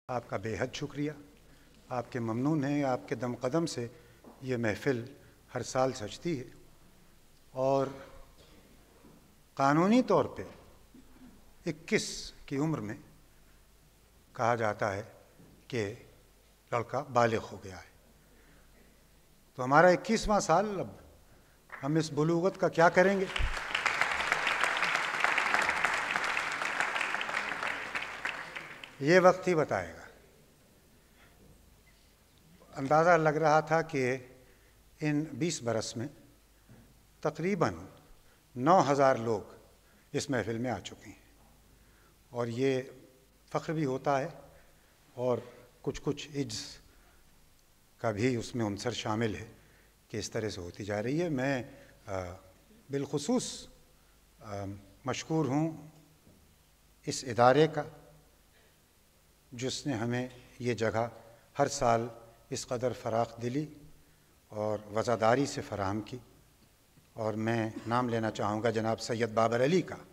آپ کا بے حد شکریہ، آپ کے ممنون ہیں، آپ کے دم قدم سے یہ محفل ہر سال سجتی ہے اور قانونی طور پہ 21 کی عمر میں کہا جاتا ہے کہ لڑکا بالغ ہو گیا ہے۔ تو ہمارا 21واں سال، اب ہم اس بلوغت کا کیا کریں گے؟ یہ وقت ہی بتائے گا۔ اندازہ لگ رہا تھا کہ ان 20 برس میں تقریباً 9000 لوگ اس محفل میں آ چکے ہیں، اور یہ فخر بھی ہوتا ہے اور کچھ عجز کا بھی اس میں عنصر شامل ہے کہ اس طرح سے ہوتی جا رہی ہے۔ میں بالخصوص مشکور ہوں اس ادارے کا جس نے ہمیں یہ جگہ ہر سال اس قدر فراخ دلی اور وفاداری سے فراہم کی، اور میں نام لینا چاہوں گا جناب سید بابر علی کا۔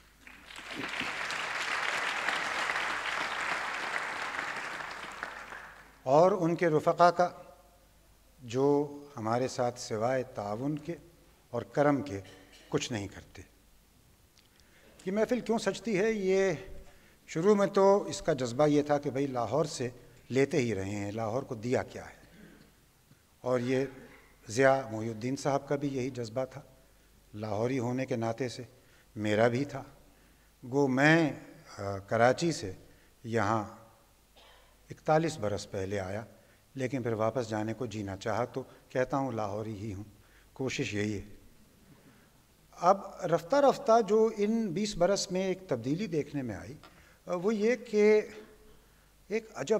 اور ان کے رفقا کا جو ہمارے ساتھ سوائے تعاون کے اور کرم کے کچھ نہیں کرتے۔ یہ محفل کیوں سجتی ہے؟ یہ شروع میں تو اس کا جذبہ یہ تھا کہ بھئی لاہور سے لیتے ہی رہے ہیں، لاہور کو دیا کیا ہے، اور یہ ضیاء محی الدین صاحب کا بھی یہی جذبہ تھا، لاہوری ہونے کے ناطے سے میرا بھی تھا۔ گو میں کراچی سے یہاں 41 برس پہلے آیا، لیکن پھر واپس جانے کو جینا چاہا تو کہتا ہوں لاہوری ہی ہوں، کوشش یہی ہے۔ اب رفتہ رفتہ جو ان 20 برس میں ایک تبدیلی دیکھنے میں آئی وہ یہ کہ ایک عجب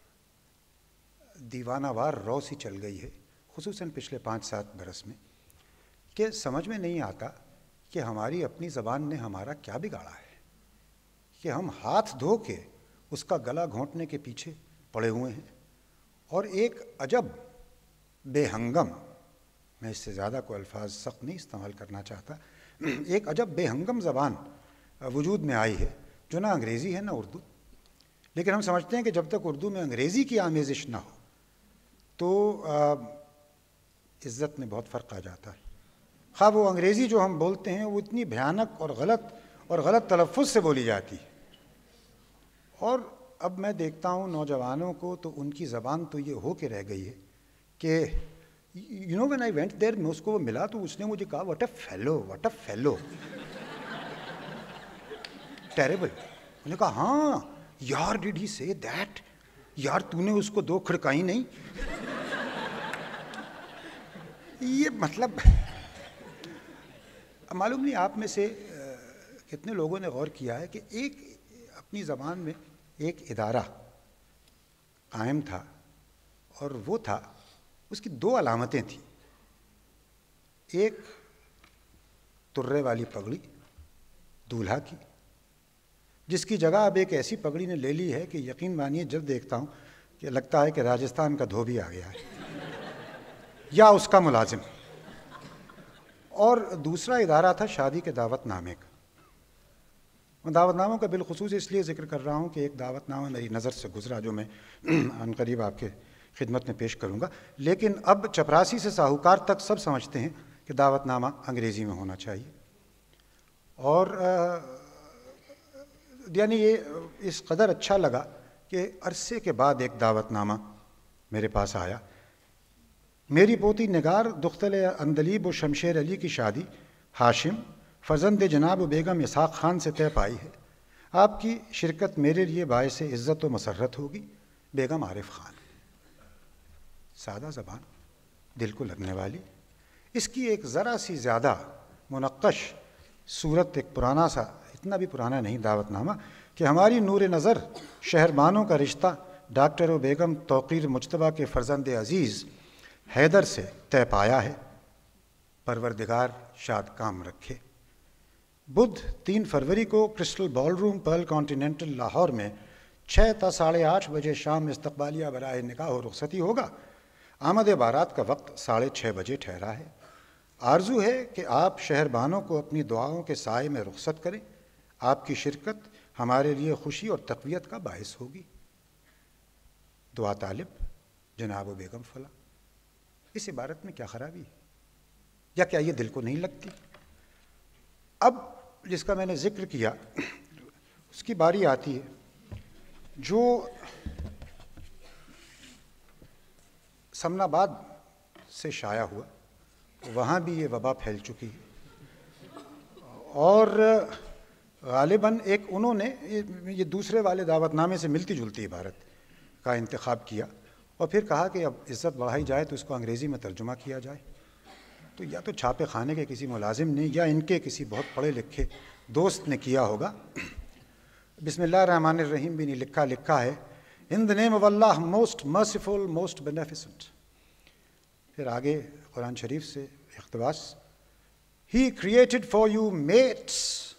دیوانہ وار رو سی چل گئی ہے، خصوصاً پچھلے 5-7 برس میں، کہ سمجھ میں نہیں آتا کہ ہماری اپنی زبان نے ہمارا کیا بگاڑا ہے کہ ہم ہاتھ دھو کے اس کا گلا گھونٹنے کے پیچھے پڑے ہوئے ہیں، اور ایک عجب بے ہنگم، میں اس سے زیادہ کوئی الفاظ سخت نہیں استعمال کرنا چاہتا، ایک عجب بے ہنگم زبان وجود میں آئی ہے جو نہ انگریزی ہے نہ اردو، لیکن ہم سمجھتے ہیں کہ جب تک اردو میں انگریزی کی آمیزش نہ ہو تو عزت میں بہت فرق آ جاتا ہے۔ خواہ وہ انگریزی جو ہم بولتے ہیں وہ اتنی بھیانک اور غلط تلفظ سے بولی جاتی ہے، اور اب میں دیکھتا ہوں نوجوانوں کو تو ان کی زبان تو یہ ہو کے رہ گئی ہے کہ when I went there، میں اس کو ملا تو اس نے مجھے کہا what a fellow terrible۔ میں نے کہا ہاں یار did he say that، یار تو نے اس کو 2 کھڑکائی نہیں؟ یہ مطلب معلوم نہیں آپ میں سے کتنے لوگوں نے غور کیا ہے کہ ایک اپنی زبان میں ایک ادارہ قائم تھا، اور وہ تھا، اس کی 2 علامتیں تھیں، ایک ترے والی پگڑی دولہا کی، جس کی جگہ اب ایک ایسی پگڑی نے لے لی ہے کہ یقین مانیے جب دیکھتا ہوں کہ لگتا ہے کہ راجستھان کا دھوبی آ گیا ہے یا اس کا ملازم۔ اور دوسرا ادارہ تھا شادی کے دعوت نامے کا۔ میں دعوت ناموں کا بالخصوص اس لیے ذکر کر رہا ہوں کہ ایک دعوت نامہ میری نظر سے گزرا جو میں عن قریب آپ کے خدمت میں پیش کروں گا، لیکن اب چپراسی سے ساہوکار تک سب سمجھتے ہیں کہ دعوت نامہ انگریزی میں ہونا چاہیے، اور یعنی یہ اس قدر اچھا لگا کہ عرصے کے بعد ایک دعوت نامہ میرے پاس آیا۔ میری پوتی نگار دختر اندلیب و شمشیر علی کی شادی ہاشم فرزند جناب بیگم اسحاق خان سے طے پائی ہے۔ آپ کی شرکت میرے لیے باعث عزت و مسرت ہوگی۔ بیگم عارف خان۔ سادہ زبان، دل کو لگنے والی، اس کی ایک ذرا سی زیادہ منقش صورت، ایک پرانا سا، اتنا بھی پرانا نہیں دعوت نامہ، کہ ہماری نور نظر شہربانوں کا رشتہ ڈاکٹر و بیگم توقیر مجتبیٰ کے فرزند عزیز حیدر سے طے پایا ہے، پروردگار شاد کام رکھے۔ بدھ 3 فروری کو crystal ball room pearl continental Lahore میں 6 تا 8:30 بجے شام استقبالیہ برائے نکاح و رخصتی ہوگا۔ آمد بارات کا وقت 6:30 بجے ٹھہرا ہے۔ آرزو ہے کہ آپ شہربانوں کو اپنی دعاؤں کے سائے میں رخصت کریں۔ آپ کی شرکت ہمارے لیے خوشی اور تقویت کا باعث ہوگی۔ دعا طالب جناب و بیگم فلاں. اس عبارت میں کیا خرابی ہے؟ یا کیا یہ دل کو نہیں لگتی؟ اب جس کا میں نے ذکر کیا اس کی باری آتی ہے جو سمن آباد سے شائع ہوا. وہاں بھی یہ وبا پھیل چکی ہے اور غالباً ایک انہوں نے یہ دوسرے والے دعوت نامے سے ملتی جلتی عبارت کا انتخاب کیا اور پھر کہا کہ اب عزت بڑھائی جائے تو اس کو انگریزی میں ترجمہ کیا جائے. تو یا تو چھاپے خانے کے کسی ملازم نے یا ان کے کسی بہت پڑھے لکھے دوست نے کیا ہوگا. بسم اللہ الرحمن الرحیم بھی نہیں لکھا ہے in the name of Allah most merciful most beneficent. پھر آگے قرآن شریف سے اقتباس ہی created for you mates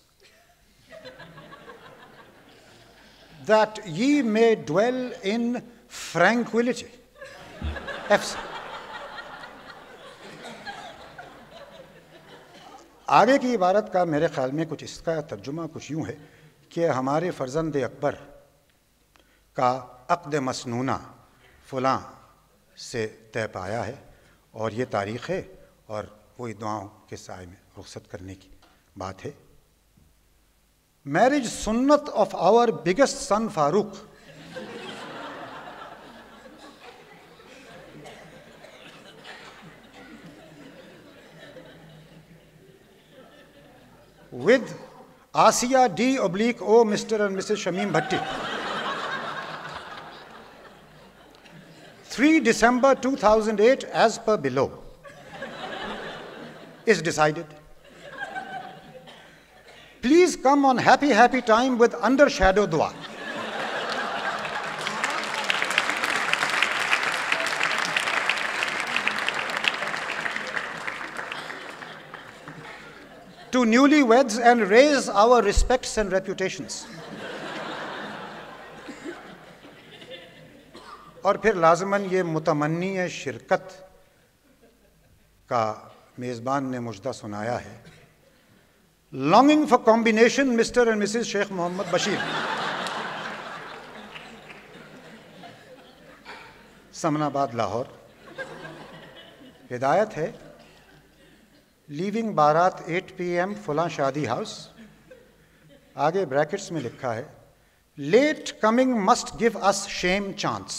that ye may dwell in tranquility. آگے کی عبارت کا میرے خیال میں کچھ اس کا ترجمہ کچھ یوں ہے کہ ہمارے فرزند اکبر کا عقد مسنونہ فلاں سے طے پایا ہے اور یہ تاریخ ہے اور وہی دعاؤں کے سائے میں رخصت کرنے کی بات ہے. میرج سنت of our biggest son Farooq. with Asiya D/O Mr. and Mrs. Shamim Bhatti. 3 December 2008 as per below is decided. Please come on happy time with undershadow dua. To newlyweds and raise our respects and reputations. اور پھر لازماً یہ متمنی شرکت کا میزبان نے مجدہ سنایا ہے. Longing for combination Mr. and Mrs. شیخ محمد بشیر. سمن آباد لاہور. ہدایت ہے لیونگ بارات 8 PM فلاں شادی ہاؤس. آگے بریکٹس میں لکھا ہے late coming must give us shame chance.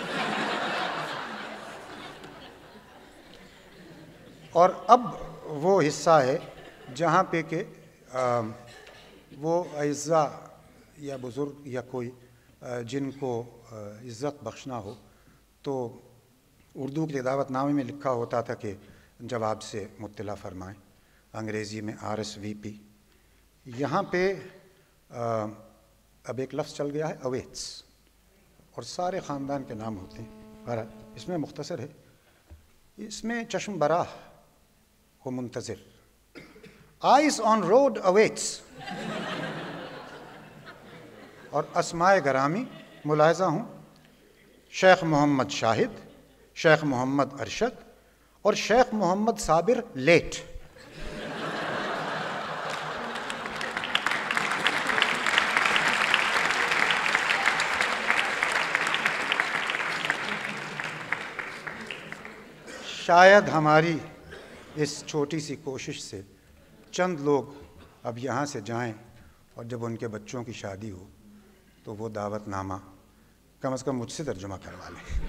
اور اب وہ حصہ ہے جہاں پہ کہ وہ اعزاء یا بزرگ یا کوئی جن کو عزت بخشنا ہو تو اردو کے دعوت نامے میں لکھا ہوتا تھا کہ جواب سے مطلع فرمائیں. انگریزی میں RSVP. یہاں پہ اب ایک لفظ چل گیا ہے اویٹس اور سارے خاندان کے نام ہوتے ہیں. اس میں مختصر ہے. اس میں چشم براہ و منتظر آئیز آن روڈ اویٹس اور اسمائے گرامی ملاحظہ ہوں شیخ محمد شاہد, شیخ محمد ارشد اور شیخ محمد صابر لیٹ. شاید ہماری اس چھوٹی سی کوشش سے چند لوگ اب یہاں سے جائیں اور جب ان کے بچوں کی شادی ہو تو وہ دعوت نامہ کم از کم مجھ سے ترجمہ کروا لیں.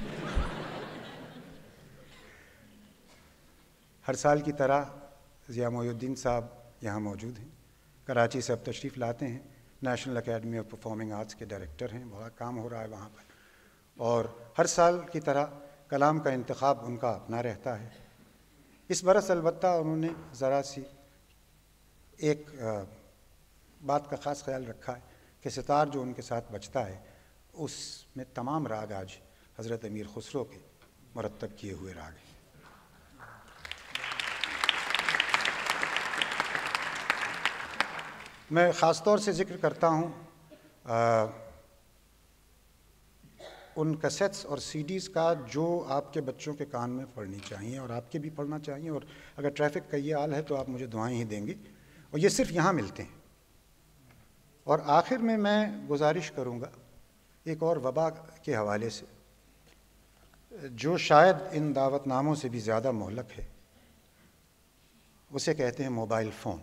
ہر سال کی طرح ضیاء محی الدین صاحب یہاں موجود ہیں. کراچی سے اب تشریف لاتے ہیں. National academy of performing arts کے ڈائریکٹر ہیں. بڑا کام ہو رہا ہے وہاں پر اور ہر سال کی طرح کلام کا انتخاب ان کا اپنا رہتا ہے. اس برس البتہ انہوں نے ذرا سی ایک بات کا خاص خیال رکھا ہے کہ ستار جو ان کے ساتھ بجتا ہے اس میں تمام راگ آج حضرت امیر خسرو کے مرتب کیے ہوئے راگ ہیں. میں خاص طور سے ذکر کرتا ہوں ان کیسٹس اور CDs کا جو آپ کے بچوں کے کان میں پڑھنی چاہیے اور آپ کے بھی پڑھنا چاہیے. اور اگر ٹریفک کا یہ حال ہے تو آپ مجھے دعائیں ہی دیں گے اور یہ صرف یہاں ملتے ہیں. اور آخر میں گزارش کروں گا ایک اور وبا کے حوالے سے جو شاید ان دعوت ناموں سے بھی زیادہ مہلک ہے، اسے کہتے ہیں موبائل فون۔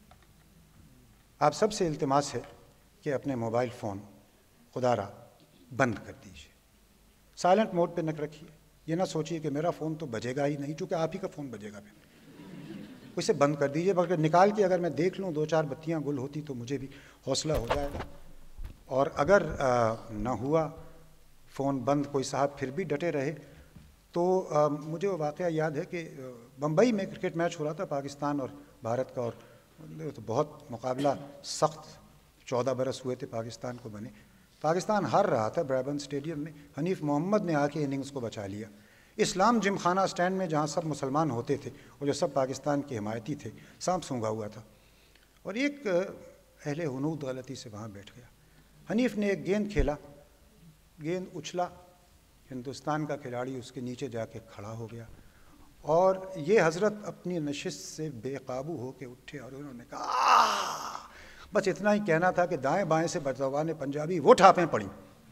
آپ سب سے التماس ہے کہ اپنے موبائل فون خدا را بند کر دیجیے، سائلنٹ موڈ پہ نہ رکھیے۔ یہ نہ سوچیے کہ میرا فون تو بجے گا ہی نہیں، چونکہ آپ ہی کا فون بجے گا پھر، اسے بند کر دیجیے۔ مگر نکال کے اگر میں دیکھ لوں 2-4 بتیاں گل ہوتی تو مجھے بھی حوصلہ ہو جائے گا۔ اور اگر نہ ہوا فون بند، کوئی صاحب پھر بھی ڈٹے رہے، تو مجھے وہ واقعہ یاد ہے کہ بمبئی میں کرکٹ میچ ہو رہا تھا پاکستان اور بھارت کا، اور تو بہت مقابلہ سخت، 14 برس ہوئے تھے پاکستان کو بنے، پاکستان ہار رہا تھا برابن اسٹیڈیم میں۔ حنیف محمد نے آ کے اننگز کو بچا لیا۔ اسلام جم خانہ اسٹینڈ میں جہاں سب مسلمان ہوتے تھے اور جو سب پاکستان کے حمایتی تھے، سانپ سونگھا ہوا تھا، اور ایک اہل ہنود غلطی سے وہاں بیٹھ گیا۔ حنیف نے ایک گیند کھیلا، گیند اچھلا، ہندوستان کا کھلاڑی اس کے نیچے جا کے کھڑا ہو گیا، اور یہ حضرت اپنی نشست سے بے قابو ہو کے اٹھے اور انہوں نے کہا آہ! بس اتنا ہی کہنا تھا کہ دائیں بائیں سے بزبان پنجابی وہ ٹھاپیں پڑیں۔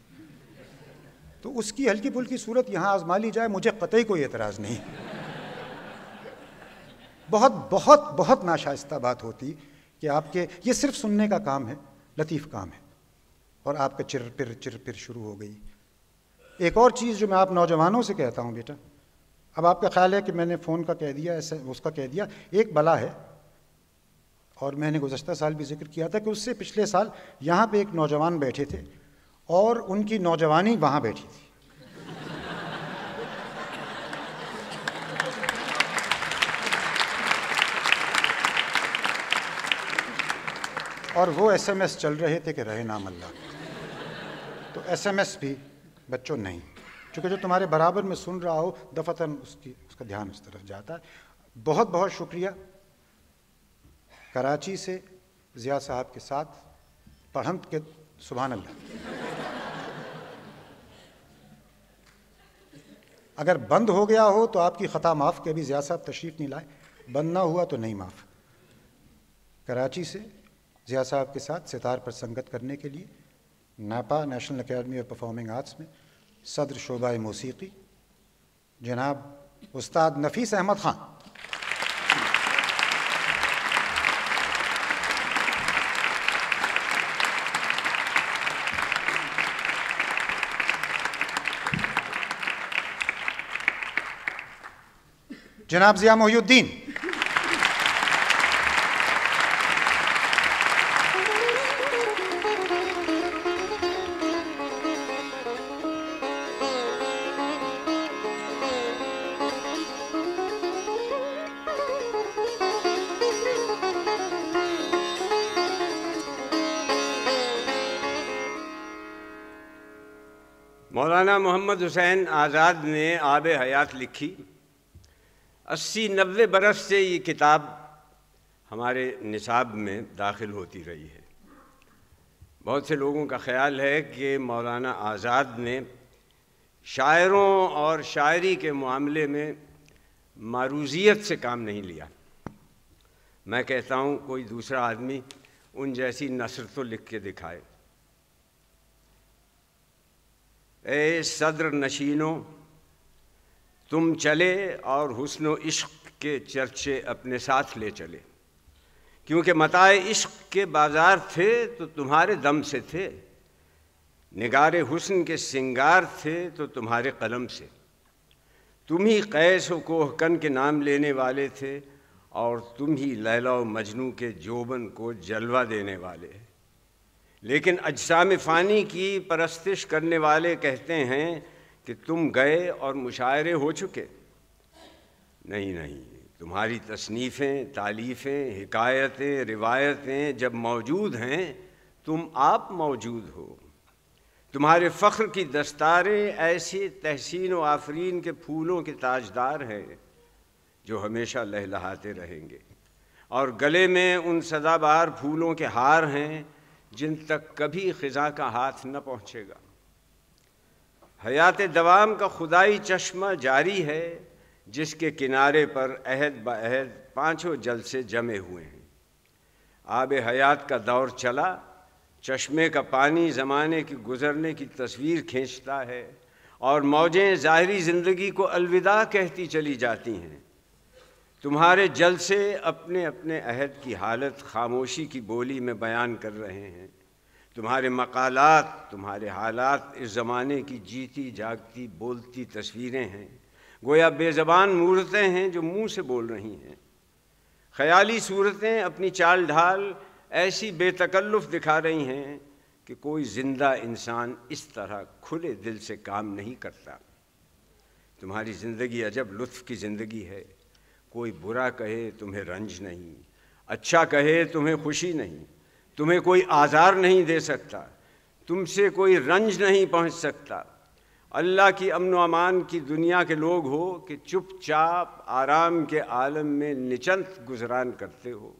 تو اس کی ہلکی پھلکی صورت یہاں آزما لی جائے، مجھے قطعی کوئی اعتراض نہیں۔ بہت بہت بہت ناشائستہ بات ہوتی کہ آپ کے، یہ صرف سننے کا کام ہے، لطیف کام ہے، اور آپ کا چر پھر شروع ہو گئی۔ ایک اور چیز جو میں آپ نوجوانوں سے کہتا ہوں، بیٹا، اب آپ کا خیال ہے کہ میں نے فون کا کہہ دیا، ایسے اس کا کہہ دیا، ایک بلا ہے، اور میں نے گزشتہ سال بھی ذکر کیا تھا کہ اس سے پچھلے سال یہاں پہ ایک نوجوان بیٹھے تھے اور ان کی نوجوانی وہاں بیٹھی تھی، اور وہ ایس ایم ایس چل رہے تھے کہ رہے نام اللہ۔ تو ایس ایم ایس بھی بچوں نہیں، چونکہ جو تمہارے برابر میں سن رہا ہو دفعتاً اس کا دھیان اس طرف جاتا ہے۔ بہت بہت شکریہ۔ کراچی سے ضیاء صاحب کے ساتھ پڑھنت کے سبحان اللہ۔ اگر بند ہو گیا ہو تو آپ کی خطا معاف، کہ ابھی ضیاء صاحب تشریف نہیں لائے، بند نہ ہوا تو نہیں معاف۔ کراچی سے ضیاء صاحب کے ساتھ ستار پر سنگت کرنے کے لیے NAPA national academy of performing arts میں صدر شعبہ موسیقی جناب استاد نفیس احمد خان، جناب ضیاء محی الدین، مولانا محمد حسین آزاد نے آب حیات لکھی۔ 80-90 برس سے یہ کتاب ہمارے نصاب میں داخل ہوتی رہی ہے۔ بہت سے لوگوں کا خیال ہے کہ مولانا آزاد نے شاعروں اور شاعری کے معاملے میں معروضیت سے کام نہیں لیا۔ میں کہتا ہوں کوئی دوسرا آدمی ان جیسی نثر تو لکھ کے دکھائے۔ اے صدر نشینوں، تم چلے اور حسن و عشق کے چرچے اپنے ساتھ لے چلے، کیونکہ متاع عشق کے بازار تھے تو تمہارے دم سے تھے، نگار حسن کے سنگار تھے تو تمہارے قلم سے، تم ہی قیس و کوہکن کے نام لینے والے تھے اور تم ہی لیلا و مجنوں کے جوبن کو جلوہ دینے والے۔ لیکن اجسام فانی کی پرستش کرنے والے کہتے ہیں کہ تم گئے اور مشاعرے ہو چکے۔ نہیں، تمہاری تصنیفیں، تالیفیں، حکایتیں، روایتیں جب موجود ہیں تم آپ موجود ہو۔ تمہارے فخر کی دستاریں ایسے تحسین و آفرین کے پھولوں کے تاجدار ہیں جو ہمیشہ لہلہاتے رہیں گے، اور گلے میں ان سدا بہار پھولوں کے ہار ہیں جن تک کبھی خزاں کا ہاتھ نہ پہنچے گا۔ حیات دوام کا خدائی چشمہ جاری ہے جس کے کنارے پر عہد بعہد 5 جلسے جمے ہوئے ہیں۔ آب حیات کا دور چلا، چشمے کا پانی زمانے کی گزرنے کی تصویر کھینچتا ہے اور موجیں ظاہری زندگی کو الوداع کہتی چلی جاتی ہیں۔ تمہارے جلسے اپنے اپنے عہد کی حالت خاموشی کی بولی میں بیان کر رہے ہیں۔ تمہارے مقالات، تمہارے حالات اس زمانے کی جیتی جاگتی بولتی تصویریں ہیں، گویا بے زبان مورتیں ہیں جو منہ سے بول رہی ہیں۔ خیالی صورتیں اپنی چال ڈھال ایسی بے تکلف دکھا رہی ہیں کہ کوئی زندہ انسان اس طرح کھلے دل سے کام نہیں کرتا۔ تمہاری زندگی عجب لطف کی زندگی ہے۔ کوئی برا کہے تمہیں رنج نہیں، اچھا کہے تمہیں خوشی نہیں، تمہیں کوئی آزار نہیں دے سکتا، تم سے کوئی رنج نہیں پہنچ سکتا۔ اللہ کی امن و امان کی دنیا کے لوگ ہو کہ چپ چاپ آرام کے عالم میں نچنت گزران کرتے ہو۔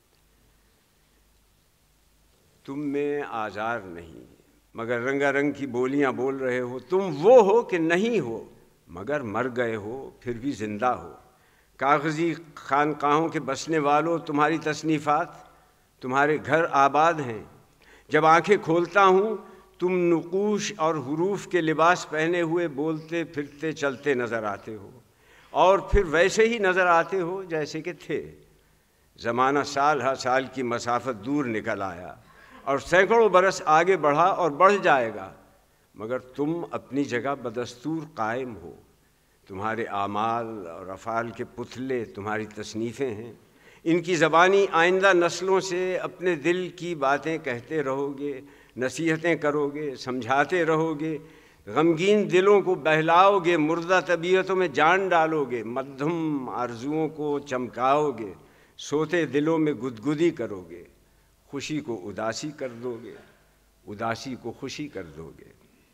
تم میں آزار نہیں مگر رنگا رنگ کی بولیاں بول رہے ہو۔ تم وہ ہو کہ نہیں ہو مگر مر گئے ہو پھر بھی زندہ ہو۔ کاغذی خانقاہوں کے بسنے والوں، تمہاری تصنیفات، تمہارے گھر آباد ہیں۔ جب آنکھیں کھولتا ہوں تم نقوش اور حروف کے لباس پہنے ہوئے بولتے پھرتے چلتے نظر آتے ہو، اور پھر ویسے ہی نظر آتے ہو جیسے کہ تھے۔ زمانہ سال ہر سال کی مسافت دور نکل آیا اور سینکڑوں برس آگے بڑھا اور بڑھ جائے گا، مگر تم اپنی جگہ بدستور قائم ہو۔ تمہارے اعمال اور افعال کے پتلے تمہاری تصنیفیں ہیں۔ ان کی زبانی آئندہ نسلوں سے اپنے دل کی باتیں کہتے رہو گے، نصیحتیں کرو گے، سمجھاتے رہو گے، غمگین دلوں کو بہلاؤ گے، مردہ طبیعتوں میں جان ڈالو گے، مدھم آرزوؤں کو چمکاؤ گے، سوتے دلوں میں گدگدی کرو گے، خوشی کو اداسی کر دو گے، اداسی کو خوشی کر دو گے۔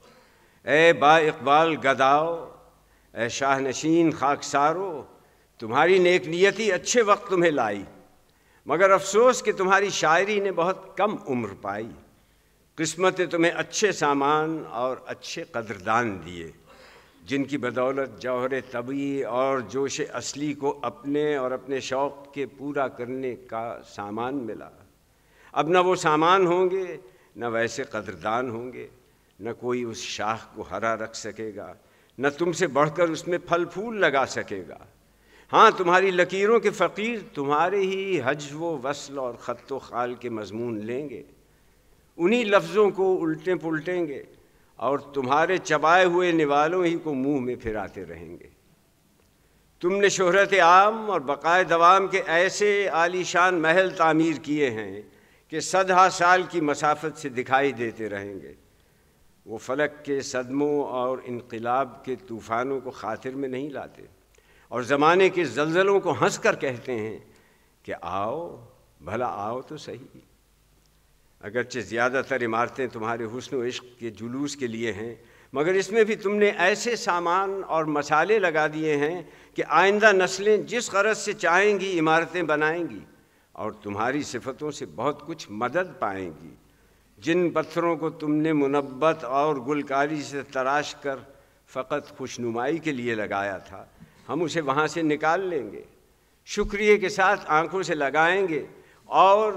اے با اقبال گداؤ، اے شاہ نشین خاکسارو، تمہاری نیک نیتی اچھے وقت تمہیں لائی، مگر افسوس کہ تمہاری شاعری نے بہت کم عمر پائی۔ قسمت نے تمہیں اچھے سامان اور اچھے قدردان دیے، جن کی بدولت جوہر طبعی اور جوش اصلی کو اپنے اور اپنے شوق کے پورا کرنے کا سامان ملا۔ اب نہ وہ سامان ہوں گے، نہ ویسے قدردان ہوں گے، نہ کوئی اس شاخ کو ہرا رکھ سکے گا، نہ تم سے بڑھ کر اس میں پھل پھول لگا سکے گا۔ ہاں، تمہاری لکیروں کے فقیر تمہارے ہی حجو و وصل اور خط و خال کے مضمون لیں گے، انہی لفظوں کو الٹیں پلٹیں گے اور تمہارے چبائے ہوئے نوالوں ہی کو منہ میں پھراتے رہیں گے۔ تم نے شہرت عام اور بقائے دوام کے ایسے عالی شان محل تعمیر کیے ہیں کہ صدہا سال کی مسافت سے دکھائی دیتے رہیں گے۔ وہ فلک کے صدموں اور انقلاب کے طوفانوں کو خاطر میں نہیں لاتے اور زمانے کے زلزلوں کو ہنس کر کہتے ہیں کہ آؤ، بھلا آؤ تو صحیح۔ اگرچہ زیادہ تر عمارتیں تمہارے حسن و عشق کے جلوس کے لیے ہیں، مگر اس میں بھی تم نے ایسے سامان اور مسالے لگا دیے ہیں کہ آئندہ نسلیں جس غرض سے چاہیں گی عمارتیں بنائیں گی اور تمہاری صفتوں سے بہت کچھ مدد پائیں گی۔ جن پتھروں کو تم نے منبت اور گلکاری سے تراش کر فقط خوشنمائی کے لیے لگایا تھا، ہم اسے وہاں سے نکال لیں گے، شکریہ کے ساتھ آنکھوں سے لگائیں گے اور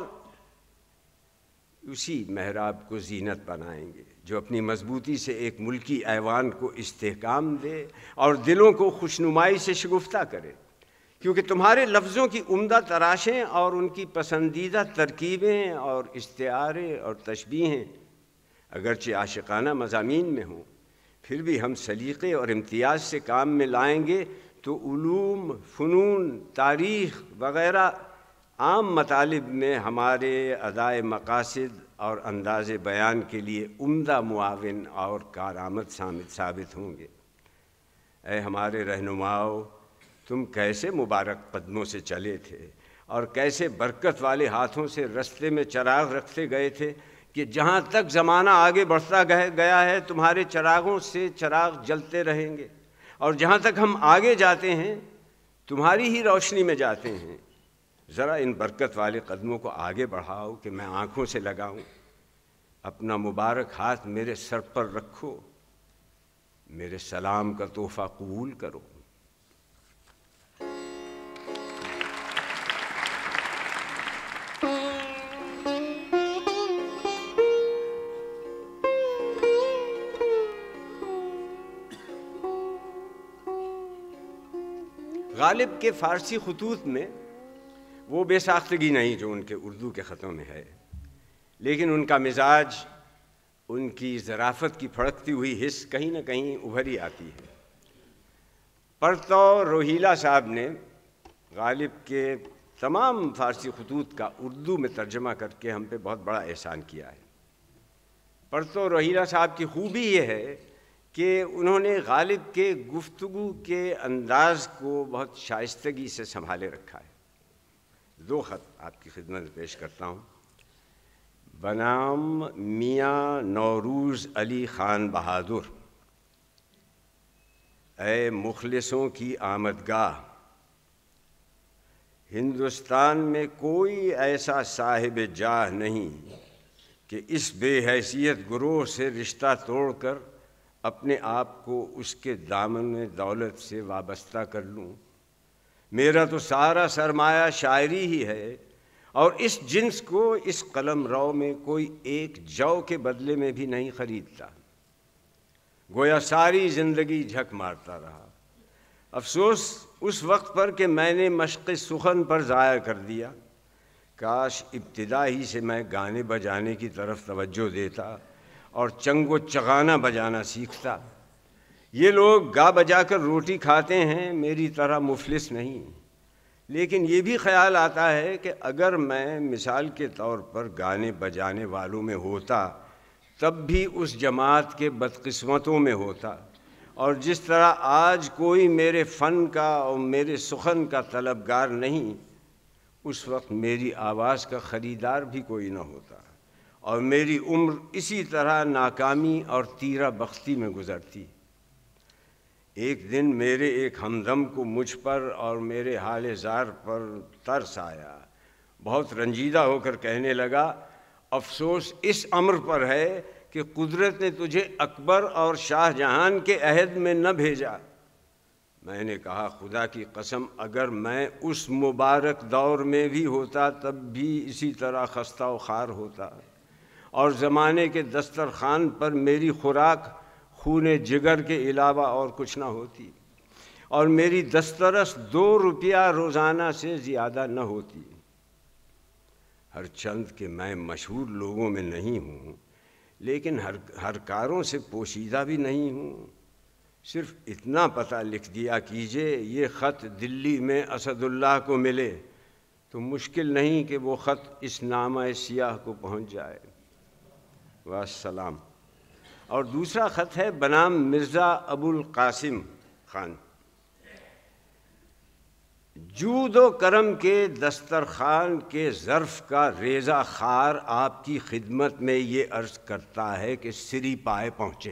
اسی محراب کو زینت بنائیں گے جو اپنی مضبوطی سے ایک ملکی ایوان کو استحکام دے اور دلوں کو خوشنمائی سے شگفتہ کرے، کیونکہ تمہارے لفظوں کی عمدہ تراشیں اور ان کی پسندیدہ ترکیبیں اور استعارے اور تشبیہیں اگرچہ عاشقانہ مضامین میں ہوں، پھر بھی ہم سلیقے اور امتیاز سے کام میں لائیں گے تو علوم، فنون، تاریخ وغیرہ عام مطالب میں ہمارے ادائے مقاصد اور انداز بیان کے لیے عمدہ معاون اور کارآمد ثابت ہوں گے۔ اے ہمارے رہنماؤ، تم کیسے مبارک قدموں سے چلے تھے اور کیسے برکت والے ہاتھوں سے رستے میں چراغ رکھتے گئے تھے کہ جہاں تک زمانہ آگے بڑھتا گیا ہے تمہارے چراغوں سے چراغ جلتے رہیں گے، اور جہاں تک ہم آگے جاتے ہیں تمہاری ہی روشنی میں جاتے ہیں۔ ذرا ان برکت والے قدموں کو آگے بڑھاؤ کہ میں آنکھوں سے لگاؤں۔ اپنا مبارک ہاتھ میرے سر پر رکھو، میرے سلام کا تحفہ قبول کرو۔ غالب کے فارسی خطوط میں وہ بے ساختگی نہیں جو ان کے اردو کے خطوں میں ہے، لیکن ان کا مزاج، ان کی ظرافت کی پھڑکتی ہوئی حس کہیں نہ کہیں ابھری آتی ہے۔ پرتو روہیلا صاحب نے غالب کے تمام فارسی خطوط کا اردو میں ترجمہ کر کے ہم پہ بہت بڑا احسان کیا ہے۔ پرتو روہیلا صاحب کی خوبی یہ ہے کہ انہوں نے غالب کے گفتگو کے انداز کو بہت شائستگی سے سنبھالے رکھا ہے۔ 2 خط آپ کی خدمت میں پیش کرتا ہوں۔ بنام میاں نوروز علی خان بہادر، اے مخلصوں کی آمدگاہ، ہندوستان میں کوئی ایسا صاحب جاہ نہیں کہ اس بے حیثیت گروہ سے رشتہ توڑ کر اپنے آپ کو اس کے دامن دولت سے وابستہ کر لوں۔ میرا تو سارا سرمایہ شاعری ہی ہے، اور اس جنس کو اس قلم رو میں کوئی ایک جو کے بدلے میں بھی نہیں خریدتا۔ گویا ساری زندگی جھک مارتا رہا۔ افسوس اس وقت پر کہ میں نے مشق سخن پر ضائع کر دیا۔ کاش ابتدا ہی سے میں گانے بجانے کی طرف توجہ دیتا اور چنگ و چغانہ بجانا سیکھتا۔ یہ لوگ گا بجا کر روٹی کھاتے ہیں، میری طرح مفلس نہیں۔ لیکن یہ بھی خیال آتا ہے کہ اگر میں مثال کے طور پر گانے بجانے والوں میں ہوتا تب بھی اس جماعت کے بدقسمتوں میں ہوتا، اور جس طرح آج کوئی میرے فن کا اور میرے سخن کا طلبگار نہیں، اس وقت میری آواز کا خریدار بھی کوئی نہ ہوتا، اور میری عمر اسی طرح ناکامی اور تیرہ بختی میں گزرتی۔ ایک دن میرے ایک ہمدم کو مجھ پر اور میرے حال زار پر ترس آیا۔ بہت رنجیدہ ہو کر کہنے لگا، افسوس اس امر پر ہے کہ قدرت نے تجھے اکبر اور شاہ جہان کے عہد میں نہ بھیجا۔ میں نے کہا، خدا کی قسم اگر میں اس مبارک دور میں بھی ہوتا تب بھی اسی طرح خستہ و خوار ہوتا، اور زمانے کے دسترخوان پر میری خوراک خون جگر کے علاوہ اور کچھ نہ ہوتی، اور میری دسترس 2 روپیہ روزانہ سے زیادہ نہ ہوتی۔ ہر چند کہ میں مشہور لوگوں میں نہیں ہوں، لیکن ہر کاروں سے پوشیدہ بھی نہیں ہوں۔ صرف اتنا پتہ لکھ دیا کیجئے، یہ خط دلی میں اسد اللہ کو ملے تو مشکل نہیں کہ وہ خط اس نامہ سیاہ کو پہنچ جائے۔ والسلام۔ اور دوسرا خط ہے بنام مرزا ابو القاسم خان۔ جود و کرم کے دسترخوان کے ظرف کا ریزہ خار آپ کی خدمت میں یہ عرض کرتا ہے کہ سری پائے پہنچے،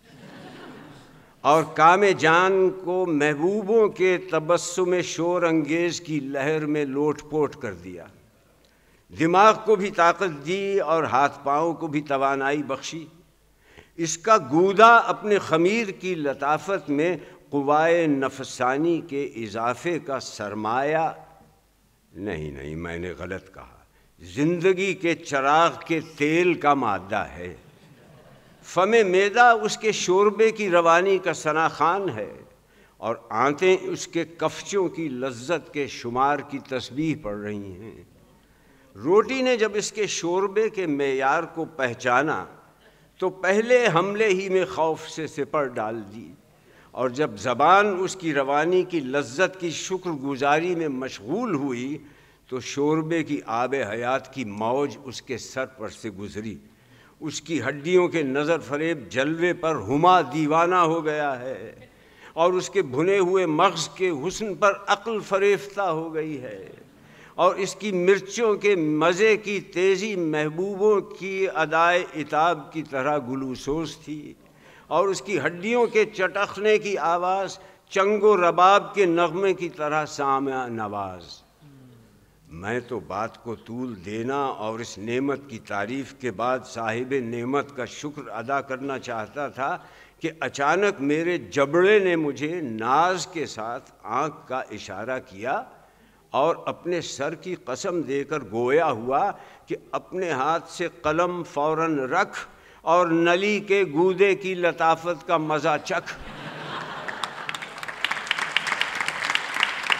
اور کام جان کو محبوبوں کے تبسم شور انگیز کی لہر میں لوٹ پوٹ کر دیا، دماغ کو بھی طاقت دی اور ہاتھ پاؤں کو بھی توانائی بخشی۔ اس کا گودا اپنے خمیر کی لطافت میں قوائے نفسانی کے اضافے کا سرمایہ نہیں، میں نے غلط کہا، زندگی کے چراغ کے تیل کا مادہ ہے۔ فم معدہ اس کے شوربے کی روانی کا ثناخوان ہے، اور آنتیں اس کے کفچوں کی لذت کے شمار کی تسبیح پڑھ رہی ہیں۔ روٹی نے جب اس کے شوربے کے معیار کو پہچانا تو پہلے حملے ہی میں خوف سے سپر ڈال دی، اور جب زبان اس کی روانی کی لذت کی شکر گزاری میں مشغول ہوئی تو شوربے کی آب حیات کی موج اس کے سر پر سے گزری۔ اس کی ہڈیوں کے نظر فریب جلوے پر ہما دیوانہ ہو گیا ہے، اور اس کے بھنے ہوئے مغز کے حسن پر عقل فریفتہ ہو گئی ہے، اور اس کی مرچوں کے مزے کی تیزی محبوبوں کی ادائے عتاب کی طرح گلوسوز تھی، اور اس کی ہڈیوں کے چٹخنے کی آواز چنگ و رباب کے نغمے کی طرح سامع نواز۔ میں تو بات کو طول دینا اور اس نعمت کی تعریف کے بعد صاحب نعمت کا شکر ادا کرنا چاہتا تھا کہ اچانک میرے جبڑے نے مجھے ناز کے ساتھ آنکھ کا اشارہ کیا اور اپنے سر کی قسم دے کر گویا ہوا کہ اپنے ہاتھ سے قلم فوراً رکھ اور نلی کے گودے کی لطافت کا مزہ چکھ۔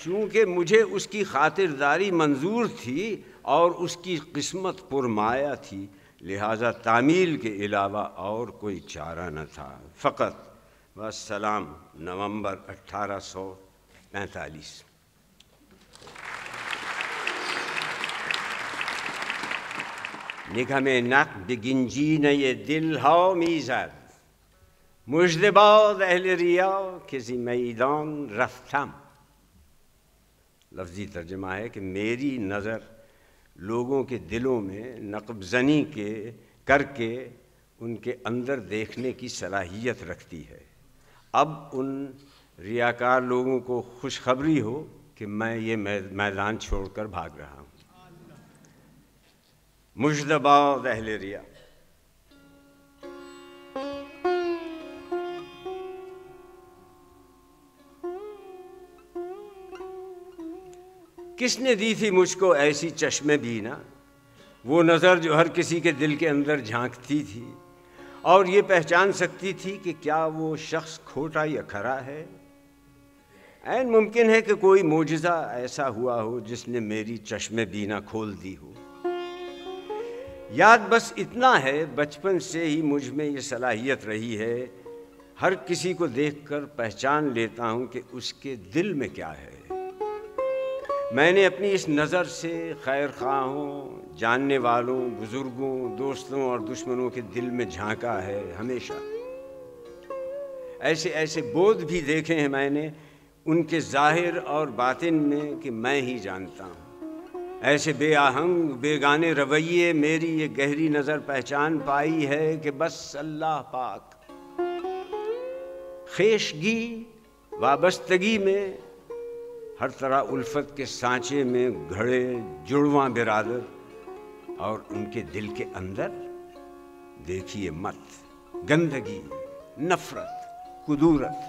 چونکہ مجھے اس کی خاطرداری منظور تھی اور اس کی قسمت پرمایہ تھی، لہذا تعمیل کے علاوہ اور کوئی چارہ نہ تھا۔ فقط والسلام، نومبر 1845۔ نگہم نقد گنجینه دل ها میزد، مژده باد اهل ریا که زی میدان رفتم۔ لفظی ترجمہ ہے کہ میری نظر لوگوں کے دلوں میں نقب زنی کر کے ان کے اندر دیکھنے کی صلاحیت رکھتی ہے۔ اب ان ریاکار لوگوں کو خوشخبری ہو کہ میں یہ میدان چھوڑ کر بھاگ رہا ہوں۔ مژدہ باد اہل ریا۔ کس نے دی تھی مجھ کو ایسی چشم بینا، وہ نظر جو ہر کسی کے دل کے اندر جھانکتی تھی اور یہ پہچان سکتی تھی کہ کیا وہ شخص کھوٹا یا کھرا ہے؟ عین ممکن ہے کہ کوئی معجزہ ایسا ہوا ہو جس نے میری چشم بینا کھول دی ہو۔ یاد بس اتنا ہے، بچپن سے ہی مجھ میں یہ صلاحیت رہی ہے، ہر کسی کو دیکھ کر پہچان لیتا ہوں کہ اس کے دل میں کیا ہے۔ میں نے اپنی اس نظر سے خیر خواہوں، جاننے والوں، بزرگوں، دوستوں اور دشمنوں کے دل میں جھانکا ہے ہمیشہ۔ ایسے بودھ بھی دیکھے ہیں میں نے ان کے ظاہر اور باطن میں کہ میں ہی جانتا ہوں۔ ایسے بے آہنگ بیگانے رویے میری یہ گہری نظر پہچان پائی ہے کہ بس اللہ پاک۔ خیشگی وابستگی میں ہر طرح الفت کے سانچے میں گھڑے جڑواں برادر، اور ان کے دل کے اندر دیکھیے مت، گندگی، نفرت، کدورت۔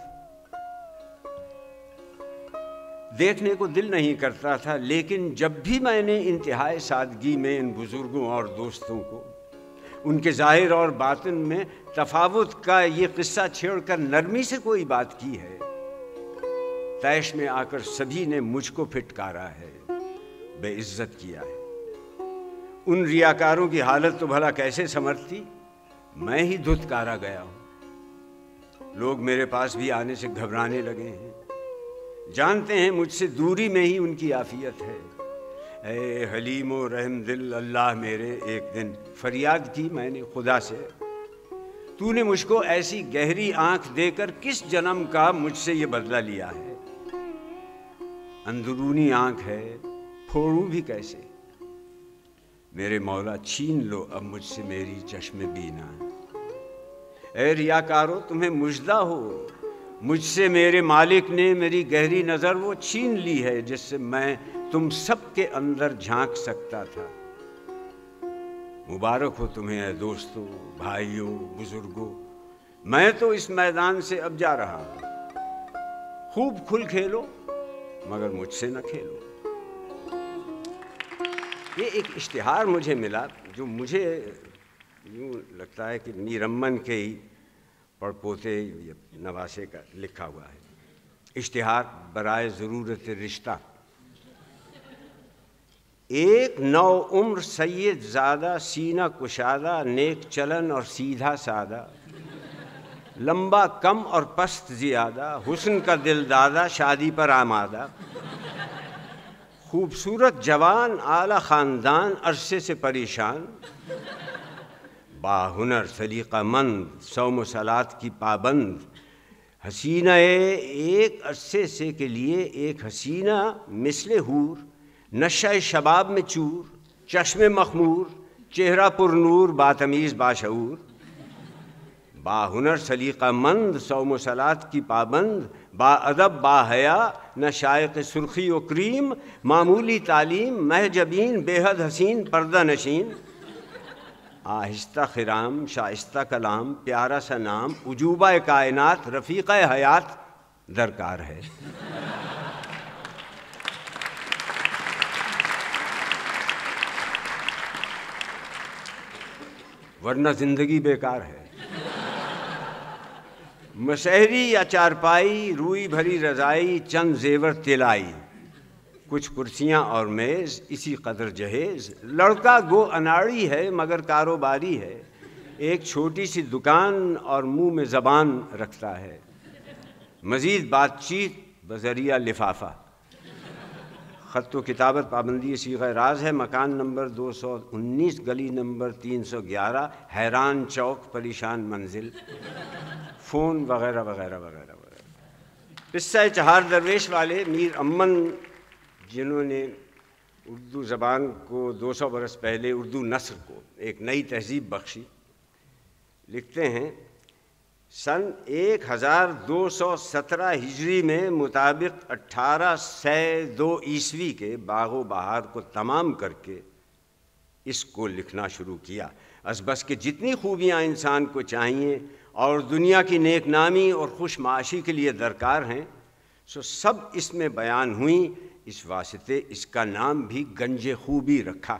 دیکھنے کو دل نہیں کرتا تھا، لیکن جب بھی میں نے انتہائی سادگی میں ان بزرگوں اور دوستوں کو ان کے ظاہر اور باطن میں تفاوت کا یہ قصہ چھیڑ کر نرمی سے کوئی بات کی ہے، طیش میں آ کر سبھی نے مجھ کو پھٹکارا ہے، بے عزت کیا ہے۔ ان ریاکاروں کی حالت تو بھلا کیسے سنورتی؟ میں ہی دھتکارا گیا ہوں۔ لوگ میرے پاس بھی آنے سے گھبرانے لگے ہیں، جانتے ہیں مجھ سے دوری میں ہی ان کی عافیت ہے۔ اے حلیم و رحم دل اللہ میرے، ایک دن فریاد کی میں نے خدا سے، تو نے مجھ کو ایسی گہری آنکھ دے کر کس جنم کا مجھ سے یہ بدلہ لیا ہے؟ اندرونی آنکھ ہے، پھوڑوں بھی کیسے؟ میرے مولا چھین لو اب مجھ سے میری چشم بینا۔ اے ریاکارو تمہیں مژدہ ہو، مجھ سے میرے مالک نے میری گہری نظر وہ چھین لی ہے جس سے میں تم سب کے اندر جھانک سکتا تھا۔ مبارک ہو تمہیں اے دوستو، بھائیوں، بزرگوں۔ میں تو اس میدان سے اب جا رہا ہوں۔ خوب کھل کھیلو مگر مجھ سے نہ کھیلو۔ یہ ایک اشتہار مجھے ملا جو مجھے یوں لگتا ہے کہ میرمن کے ہی پڑپوتے نواسے کا لکھا ہوا ہے۔ اشتہار برائے ضرورت رشتہ۔ ایک نو عمر سید زادہ، سینہ کشادہ، نیک چلن اور سیدھا سادہ، لمبا کم اور پست زیادہ، حسن کا دل دادا، شادی پر آمادہ، خوبصورت جوان، اعلی خاندان، عرصے سے پریشان، باہنر سلیقہ مند، صوم و صلات کی پابند، حسینہ ایک عرصے سے کے لیے ایک حسینہ مثل حور، نشہ شباب میں چور، چشم مخمور، چہرہ پر نور، باتمیز باشعور، باہنر سلیقہ مند، صوم و صلات کی پابند، با ادب با حیا، نہ شائق سرخی و کریم، معمولی تعلیم، محجبین، بے حد حسین، پردہ نشین، آہستہ خرام، شائستہ کلام، پیارا سا نام، عجوبہ کائنات، رفیقہ حیات درکار ہے۔ ورنہ زندگی بیکار ہے۔ مسحری یا چارپائی، روئی بھری رضائی، چند زیور طلائی، کچھ کرسیاں اور میز اسی قدر جہیز، لڑکا گو اناڑی ہے مگر کاروباری ہے، ایک چھوٹی سی دکان اور منہ میں زبان رکھتا ہے، مزید بات چیت بذریعہ لفافہ۔ خط و کتابت پابندی صیغہ راز ہے، مکان نمبر 219 گلی نمبر 311 حیران چوک پریشان منزل، فون وغیرہ وغیرہ وغیرہ وغیرہ۔ قصہ چہار درویش والے میر امن، جنہوں نے اردو زبان کو 200 برس پہلے اردو نثر کو ایک نئی تہذیب بخشی، لکھتے ہیں سن 1217 ہجری میں مطابق 1802 عیسوی کے باغ و بہار کو تمام کر کے اس کو لکھنا شروع کیا، از بس کہ جتنی خوبیاں انسان کو چاہیے اور دنیا کی نیک نامی اور خوش معاشی کے لیے درکار ہیں سو سب اس میں بیان ہوئیں، اس واسطے اس کا نام بھی گنج خوبی رکھا۔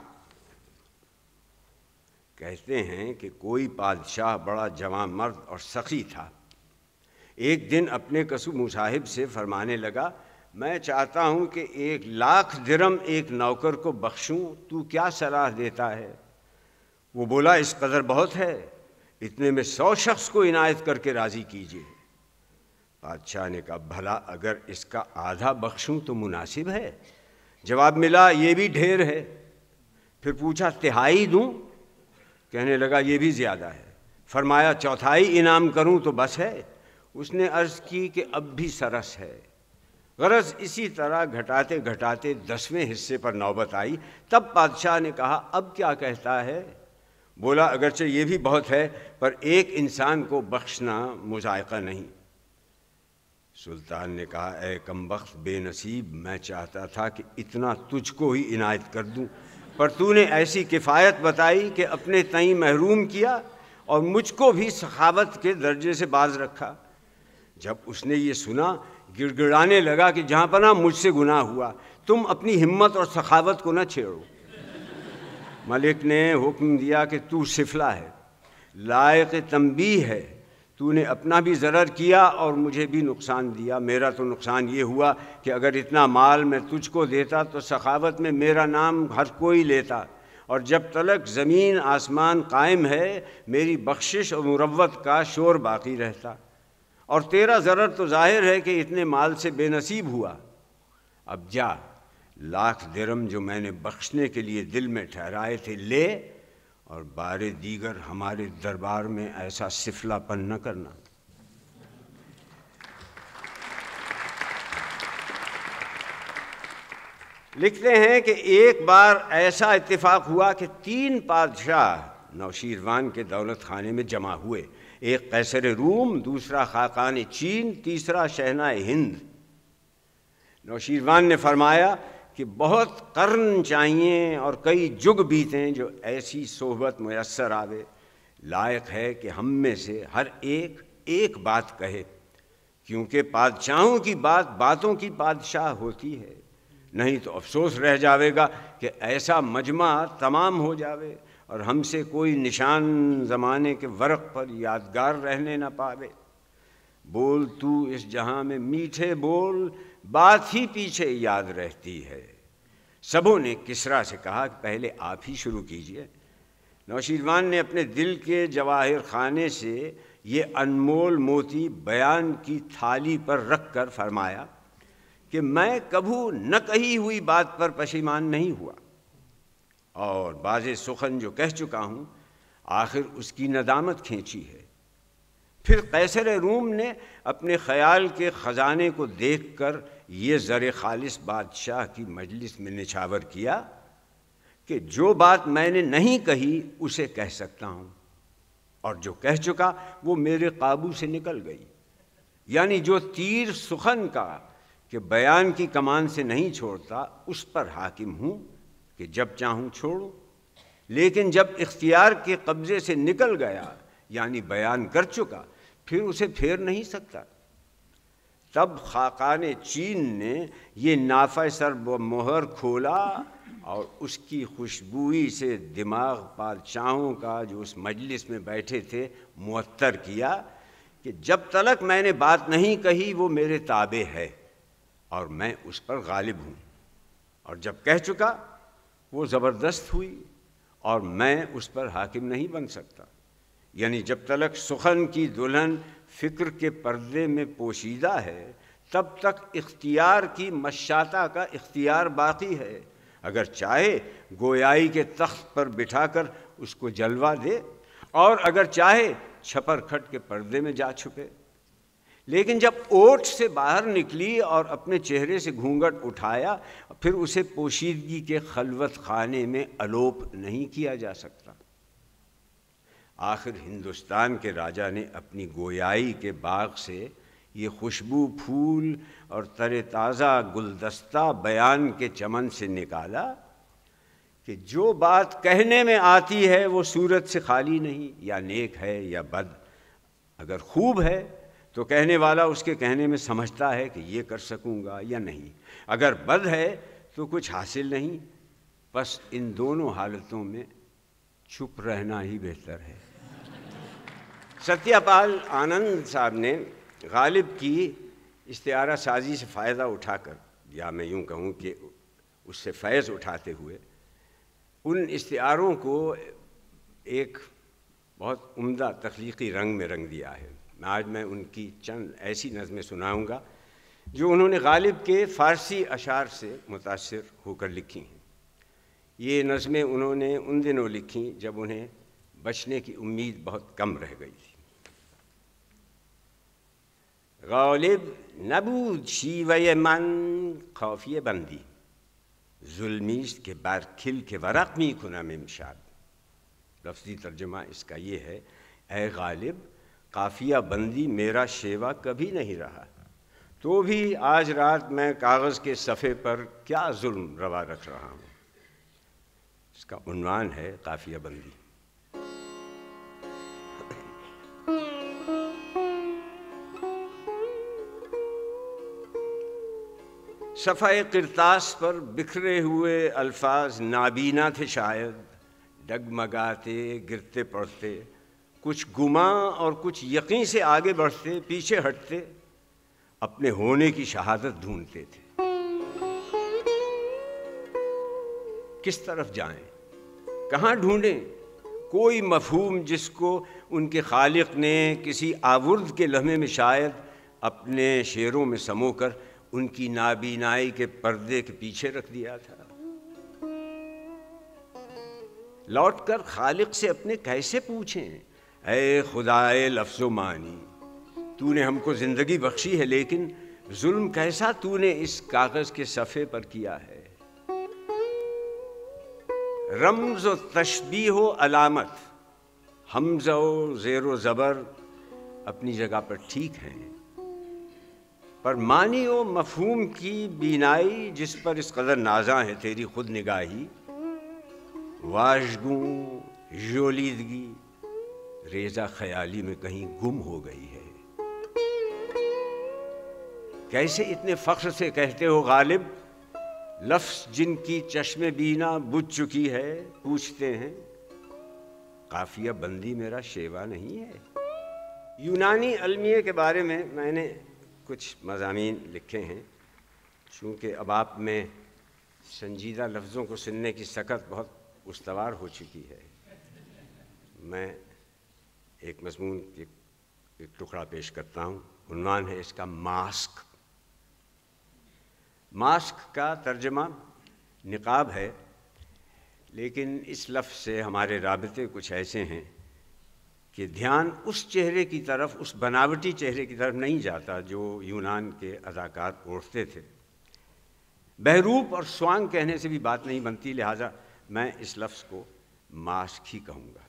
کہتے ہیں کہ کوئی بادشاہ بڑا جواں مرد اور سخی تھا، ایک دن اپنے کسو مصاحب سے فرمانے لگا، میں چاہتا ہوں کہ 1,00,000 درم ایک نوکر کو بخشوں، تو کیا صلاح دیتا ہے؟ وہ بولا اس قدر بہت ہے، اتنے میں 100 شخص کو عنایت کر کے راضی کیجیے۔ بادشاہ نے کہا بھلا اگر اس کا آدھا بخشوں تو مناسب ہے؟ جواب ملا یہ بھی ڈھیر ہے۔ پھر پوچھا تہائی دوں؟ کہنے لگا یہ بھی زیادہ ہے۔ فرمایا چوتھائی انعام کروں تو بس ہے؟ اس نے عرض کی کہ اب بھی سرس ہے۔ غرض اسی طرح گھٹاتے گھٹاتے 10ویں حصے پر نوبت آئی، تب بادشاہ نے کہا اب کیا کہتا ہے؟ بولا اگرچہ یہ بھی بہت ہے پر ایک انسان کو بخشنا مذائقہ نہیں۔ سلطان نے کہا اے کمبخت بے نصیب، میں چاہتا تھا کہ اتنا تجھ کو ہی عنایت کر دوں، پر تو نے ایسی کفایت بتائی کہ اپنے تئیں محروم کیا اور مجھ کو بھی سخاوت کے درجے سے باز رکھا۔ جب اس نے یہ سنا گڑ گڑانے لگا کہ جہاں پناہ مجھ سے گناہ ہوا، تم اپنی ہمت اور سخاوت کو نہ چھیڑو۔ ملک نے حکم دیا کہ تو سفلا ہے، لائق تنبیہ ہے، تو نے اپنا بھی ضرر کیا اور مجھے بھی نقصان دیا۔ میرا تو نقصان یہ ہوا کہ اگر اتنا مال میں تجھ کو دیتا تو سخاوت میں میرا نام ہر کوئی لیتا، اور جب تلک زمین آسمان قائم ہے میری بخشش اور مروت کا شور باقی رہتا، اور تیرا ضرر تو ظاہر ہے کہ اتنے مال سے بے نصیب ہوا۔ اب جا 1,00,000 درم جو میں نے بخشنے کے لیے دل میں ٹھہرائے تھے لے، اور بار دیگر ہمارے دربار میں ایسا سفلا پن نہ کرنا۔ لکھتے ہیں کہ ایک بار ایسا اتفاق ہوا کہ 3 بادشاہ نوشیروان کے دولت خانے میں جمع ہوئے، ایک قیصر روم، دوسرا خاقان چین، تیسرا شہناہ ہند۔ نوشیروان نے فرمایا کہ بہت قرن چاہیے اور کئی جگ بیتیں جو ایسی صحبت میسر آوے، لائق ہے کہ ہم میں سے ہر ایک ایک بات کہے، کیونکہ بادشاہوں کی بات باتوں کی بادشاہ ہوتی ہے، نہیں تو افسوس رہ جاوے گا کہ ایسا مجمع تمام ہو جاوے اور ہم سے کوئی نشان زمانے کے ورق پر یادگار رہنے نہ پاوے۔ بول تو اس جہاں میں میٹھے بول، بات ہی پیچھے یاد رہتی ہے۔ سبوں نے کسریٰ سے کہا کہ پہلے آپ ہی شروع کیجئے۔ نوشیروان نے اپنے دل کے جواہر خانے سے یہ انمول موتی بیان کی تھالی پر رکھ کر فرمایا کہ میں کبھو نہ کہی ہوئی بات پر پشیمان نہیں ہوا، اور بعض سخن جو کہہ چکا ہوں آخر اس کی ندامت کھینچی ہے۔ پھر قیصر روم نے اپنے خیال کے خزانے کو دیکھ کر یہ زر خالص بادشاہ کی مجلس میں نچھاور کیا کہ جو بات میں نے نہیں کہی اسے کہہ سکتا ہوں، اور جو کہہ چکا وہ میرے قابو سے نکل گئی، یعنی جو تیر سخن کا کہ بیان کی کمان سے نہیں چھوڑتا اس پر حاکم ہوں کہ جب چاہوں چھوڑوں، لیکن جب اختیار کے قبضے سے نکل گیا یعنی بیان کر چکا پھر اسے پھیر نہیں سکتا۔ تب خاقان چین نے یہ نافع سر مہر کھولا اور اس کی خوشبوئی سے دماغ بادشاہوں کا جو اس مجلس میں بیٹھے تھے معطر کیا کہ جب تلک میں نے بات نہیں کہی وہ میرے تابع ہے اور میں اس پر غالب ہوں۔ اور جب کہہ چکا وہ زبردست ہوئی اور میں اس پر حاکم نہیں بن سکتا. یعنی جب تلک سخن کی دلہن فکر کے پردے میں پوشیدہ ہے تب تک اختیار کی مشاطہ کا اختیار باقی ہے. اگر چاہے گویائی کے تخت پر بٹھا کر اس کو جلوہ دے اور اگر چاہے چھپر کھٹ کے پردے میں جا چھپے. لیکن جب اوٹ سے باہر نکلی اور اپنے چہرے سے گھونگھٹ اٹھایا پھر اسے پوشیدگی کے خلوت خانے میں الوپ نہیں کیا جا سکتا. آخر ہندوستان کے راجا نے اپنی گویائی کے باغ سے یہ خوشبو پھول اور تر تازہ گلدستہ بیان کے چمن سے نکالا کہ جو بات کہنے میں آتی ہے وہ صورت سے خالی نہیں، یا نیک ہے یا بد. اگر خوب ہے تو کہنے والا اس کے کہنے میں سمجھتا ہے کہ یہ کر سکوں گا یا نہیں، اگر بد ہے تو کچھ حاصل نہیں. بس ان دونوں حالتوں میں چھپ رہنا ہی بہتر ہے. ستیہ پال آنند صاحب نے غالب کی استعارہ سازی سے فائدہ اٹھا کر، یا میں یوں کہوں کہ اس سے فیض اٹھاتے ہوئے، ان استعاروں کو ایک بہت عمدہ تخلیقی رنگ میں رنگ دیا ہے. آج میں ان کی چند ایسی نظمیں سناؤں گا جو انہوں نے غالب کے فارسی اشعار سے متاثر ہو کر لکھی ہیں. یہ نظمیں انہوں نے ان دنوں لکھیں جب انہیں بچنے کی امید بہت کم رہ گئی تھی. غالب نبود شیوه من قافیه بندی، ظلمی است که بر کلک ورق می کنم امشب. لفظی ترجمہ اس کا یہ ہے، اے غالب قافیہ بندی میرا شیوا کبھی نہیں رہا، تو بھی آج رات میں کاغذ کے صفحے پر کیا ظلم روا رکھ رہا ہوں. اس کا عنوان ہے قافیہ بندی. صفحہ کرتاس پر بکھرے ہوئے الفاظ نابینا تھے شاید، ڈگمگاتے گرتے پڑتے، کچھ گماں اور کچھ یقین سے آگے بڑھتے پیچھے ہٹتے، اپنے ہونے کی شہادت ڈھونڈتے تھے. کس طرف جائیں، کہاں ڈھونڈیں کوئی مفہوم جس کو ان کے خالق نے کسی آورد کے لمحے میں شاید اپنے شعروں میں سمو کر ان کی نابینائی کے پردے کے پیچھے رکھ دیا تھا. لوٹ کر خالق سے اپنے کیسے پوچھیں، اے خدائے لفظ و معنی، تو نے ہم کو زندگی بخشی ہے لیکن ظلم کیسا تو نے اس کاغذ کے صفحے پر کیا ہے. رمز و تشبیہ و علامت، حمزہ و زیر و زبر اپنی جگہ پر ٹھیک ہیں، پر معنی و مفہوم کی بینائی جس پر اس قدر نازاں ہے تیری خود نگاہی، واژگوں ژولیدگی ریزہ خیالی میں کہیں گم ہو گئی ہے. کیسے اتنے فخر سے کہتے ہو غالب، لفظ جن کی چشم بینا بجھ چکی ہے پوچھتے ہیں قافیہ بندی میرا شیوا نہیں ہے. یونانی المیہ کے بارے میں نے کچھ مضامین لکھے ہیں. چونکہ اب آپ میں سنجیدہ لفظوں کو سننے کی سکت بہت استوار ہو چکی ہے، میں ایک مضمون ایک ٹکڑا پیش کرتا ہوں. عنوان ہے اس کا ماسک. ماسک کا ترجمہ نقاب ہے، لیکن اس لفظ سے ہمارے رابطے کچھ ایسے ہیں کہ دھیان اس چہرے کی طرف، اس بناوٹی چہرے کی طرف نہیں جاتا جو یونان کے اداکار اوڑھتے تھے. بہروپ اور سوانگ کہنے سے بھی بات نہیں بنتی، لہٰذا میں اس لفظ کو ماسک ہی کہوں گا.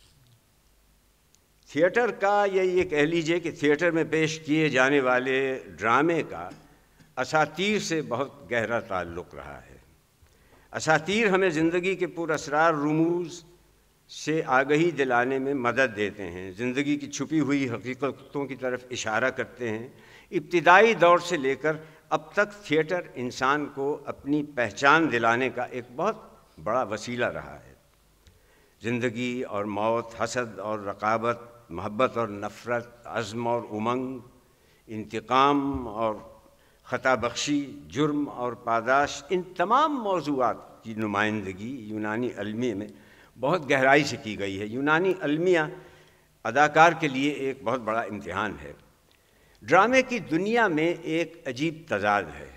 تھیٹر کا یا یہ کہہ لیجئے کہ تھیٹر میں پیش کیے جانے والے ڈرامے کا اساطیر سے بہت گہرا تعلق رہا ہے. اساطیر ہمیں زندگی کے پر اسرار رموز سے آگہی دلانے میں مدد دیتے ہیں، زندگی کی چھپی ہوئی حقیقتوں کی طرف اشارہ کرتے ہیں. ابتدائی دور سے لے کر اب تک تھیٹر انسان کو اپنی پہچان دلانے کا ایک بہت بڑا وسیلہ رہا ہے. زندگی اور موت، حسد اور رقابت، محبت اور نفرت، عزم اور امنگ، انتقام اور خطا بخشی، جرم اور پاداش، ان تمام موضوعات کی نمائندگی یونانی المیہ میں بہت گہرائی سے کی گئی ہے۔ یونانی المیہ اداکار کے لیے ایک بہت بڑا امتحان ہے۔ ڈرامے کی دنیا میں ایک عجیب تضاد ہے۔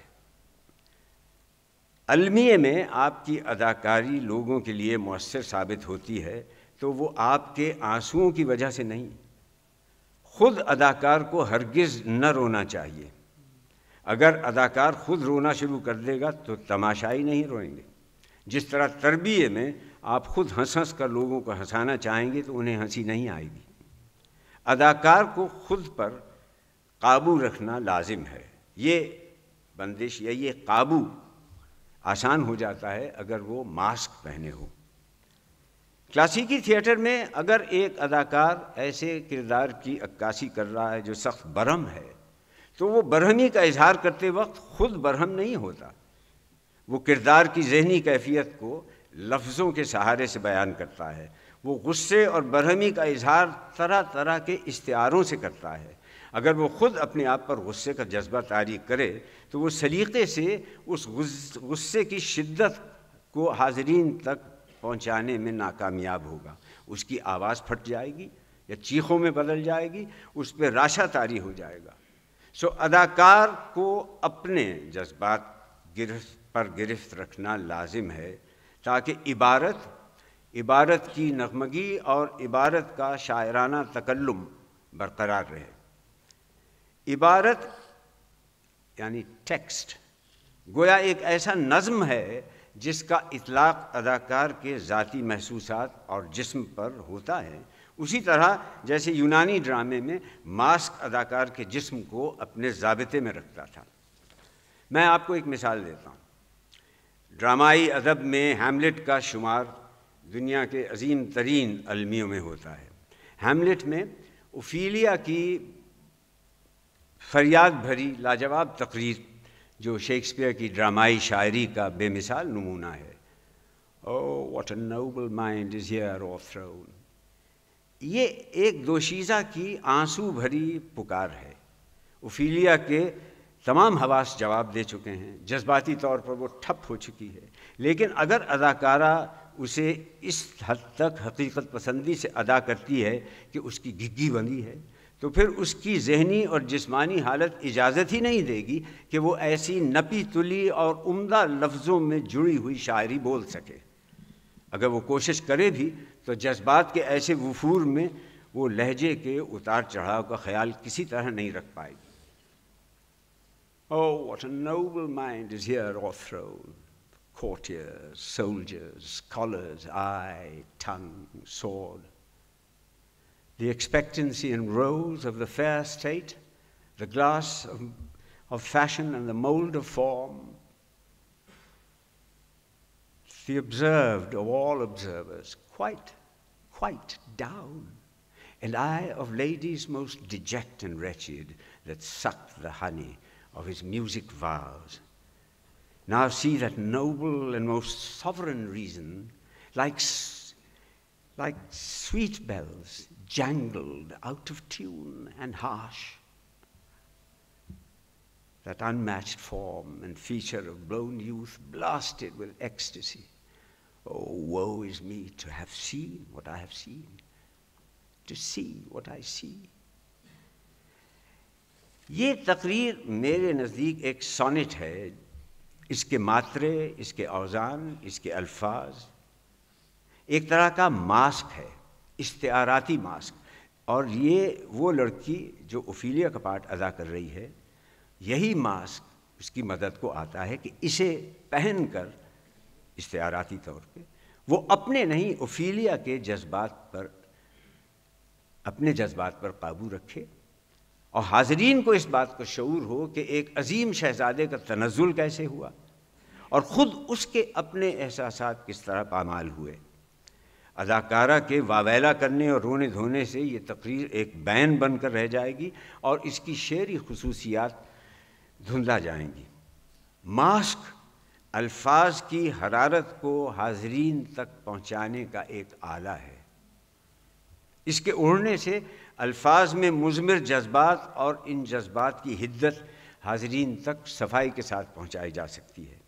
المیہ میں آپ کی اداکاری لوگوں کے لیے مؤثر ثابت ہوتی ہے تو وہ آپ کے آنسوؤں کی وجہ سے نہیں۔ خود اداکار کو ہرگز نہ رونا چاہیے۔ اگر اداکار خود رونا شروع کر دے گا تو تماشائی نہیں روئیں گے۔ جس طرح تربیے میں آپ خود ہنس ہنس کر لوگوں کو ہنسانا چاہیں گے تو انہیں ہنسی نہیں آئے گی۔ اداکار کو خود پر قابو رکھنا لازم ہے۔ یہ بندش یا یہ قابو آسان ہو جاتا ہے اگر وہ ماسک پہنے ہو۔ کلاسیکی تھیٹر میں اگر ایک اداکار ایسے کردار کی عکاسی کر رہا ہے جو سخت برہم ہے تو وہ برہمی کا اظہار کرتے وقت خود برہم نہیں ہوتا، وہ کردار کی ذہنی کیفیت کو لفظوں کے سہارے سے بیان کرتا ہے۔ وہ غصے اور برہمی کا اظہار طرح طرح کے استعاروں سے کرتا ہے۔ اگر وہ خود اپنے آپ پر غصے کا جذبہ طاری کرے تو وہ سلیقے سے اس غصے کی شدت کو حاضرین تک پہنچانے میں ناکامیاب ہوگا۔ اس کی آواز پھٹ جائے گی یا چیخوں میں بدل جائے گی، اس پہ راشا طاری ہو جائے گا۔ اداکار کو اپنے جذبات پر گرفت رکھنا لازم ہے تاکہ عبارت کی نغمگی اور عبارت کا شاعرانہ تکلم برقرار رہے۔ عبارت یعنی ٹیکسٹ گویا ایک ایسا نظم ہے جس کا اطلاق اداکار کے ذاتی محسوسات اور جسم پر ہوتا ہے، اسی طرح جیسے یونانی ڈرامے میں ماسک اداکار کے جسم کو اپنے ضابطے میں رکھتا تھا۔ میں آپ کو ایک مثال دیتا ہوں۔ ڈرامائی ادب میں ہیملٹ کا شمار دنیا کے عظیم ترین المیوں میں ہوتا ہے۔ ہیملٹ میں اوفیلیا کی فریاد بھری لاجواب تقریر جو شیکسپیئر کی ڈرامائی شاعری کا بے مثال نمونہ ہے۔ Oh, what a noble mind is here o'erthrown. یہ ایک دوشیزہ کی آنسو بھری پکار ہے۔ اوفیلیا کے تمام حواس جواب دے چکے ہیں، جذباتی طور پر وہ ٹھپ ہو چکی ہے، لیکن اگر اداکارہ اسے اس حد تک حقیقت پسندی سے ادا کرتی ہے کہ اس کی گھگی بندھی ہے تو پھر اس کی ذہنی اور جسمانی حالت اجازت ہی نہیں دے گی کہ وہ ایسی نپی تلی اور عمدہ لفظوں میں جڑی ہوئی شاعری بول سکے۔ اگر وہ کوشش کرے بھی تو جذبات کے ایسے وفور میں وہ لہجے کے اتار چڑھاؤ کا خیال کسی طرح نہیں رکھ پائے گی۔ Oh, what a noble mind is here o'erthrown. Courtiers, soldiers, scholars, eye, tongue, sword. The expectancy and rose of the fair state, the glass of fashion and the mold of form, the observed of all observers, quite down, and I of ladies most deject and wretched, that sucked the honey of his music vows. Now see that noble and most sovereign reason, like sweet bells, jangled out of tune and harsh. That unmatched form and feature of blown youth blasted with ecstasy. Oh, woe is me to have seen what I have seen, to see what I see. یہ تقریر میرے نزدیک ایک sonnet ہے۔ اس کے ماترے، اس کے اوزان، اس کے الفاظ ایک طرح کا ماسک ہے، استعاراتی ماسک۔ اور یہ وہ لڑکی جو اوفیلیا کا پارٹ ادا کر رہی ہے، یہی ماسک اس کی مدد کو آتا ہے کہ اسے پہن کر استعاراتی طور پہ وہ اپنے نہیں اوفیلیا کے اپنے جذبات پر قابو رکھے، اور حاضرین کو اس بات کا شعور ہو کہ ایک عظیم شہزادے کا تنزل کیسے ہوا اور خود اس کے اپنے احساسات کس طرح پامال ہوئے۔ اداکارہ کے واویلا کرنے اور رونے دھونے سے یہ تقریر ایک بین بن کر رہ جائے گی اور اس کی شعری خصوصیات دھندلا جائیں گی۔ ماسک الفاظ کی حرارت کو حاضرین تک پہنچانے کا ایک آلہ ہے۔ اس کے اڑنے سے الفاظ میں مضمر جذبات اور ان جذبات کی حدت حاضرین تک صفائی کے ساتھ پہنچائی جا سکتی ہے۔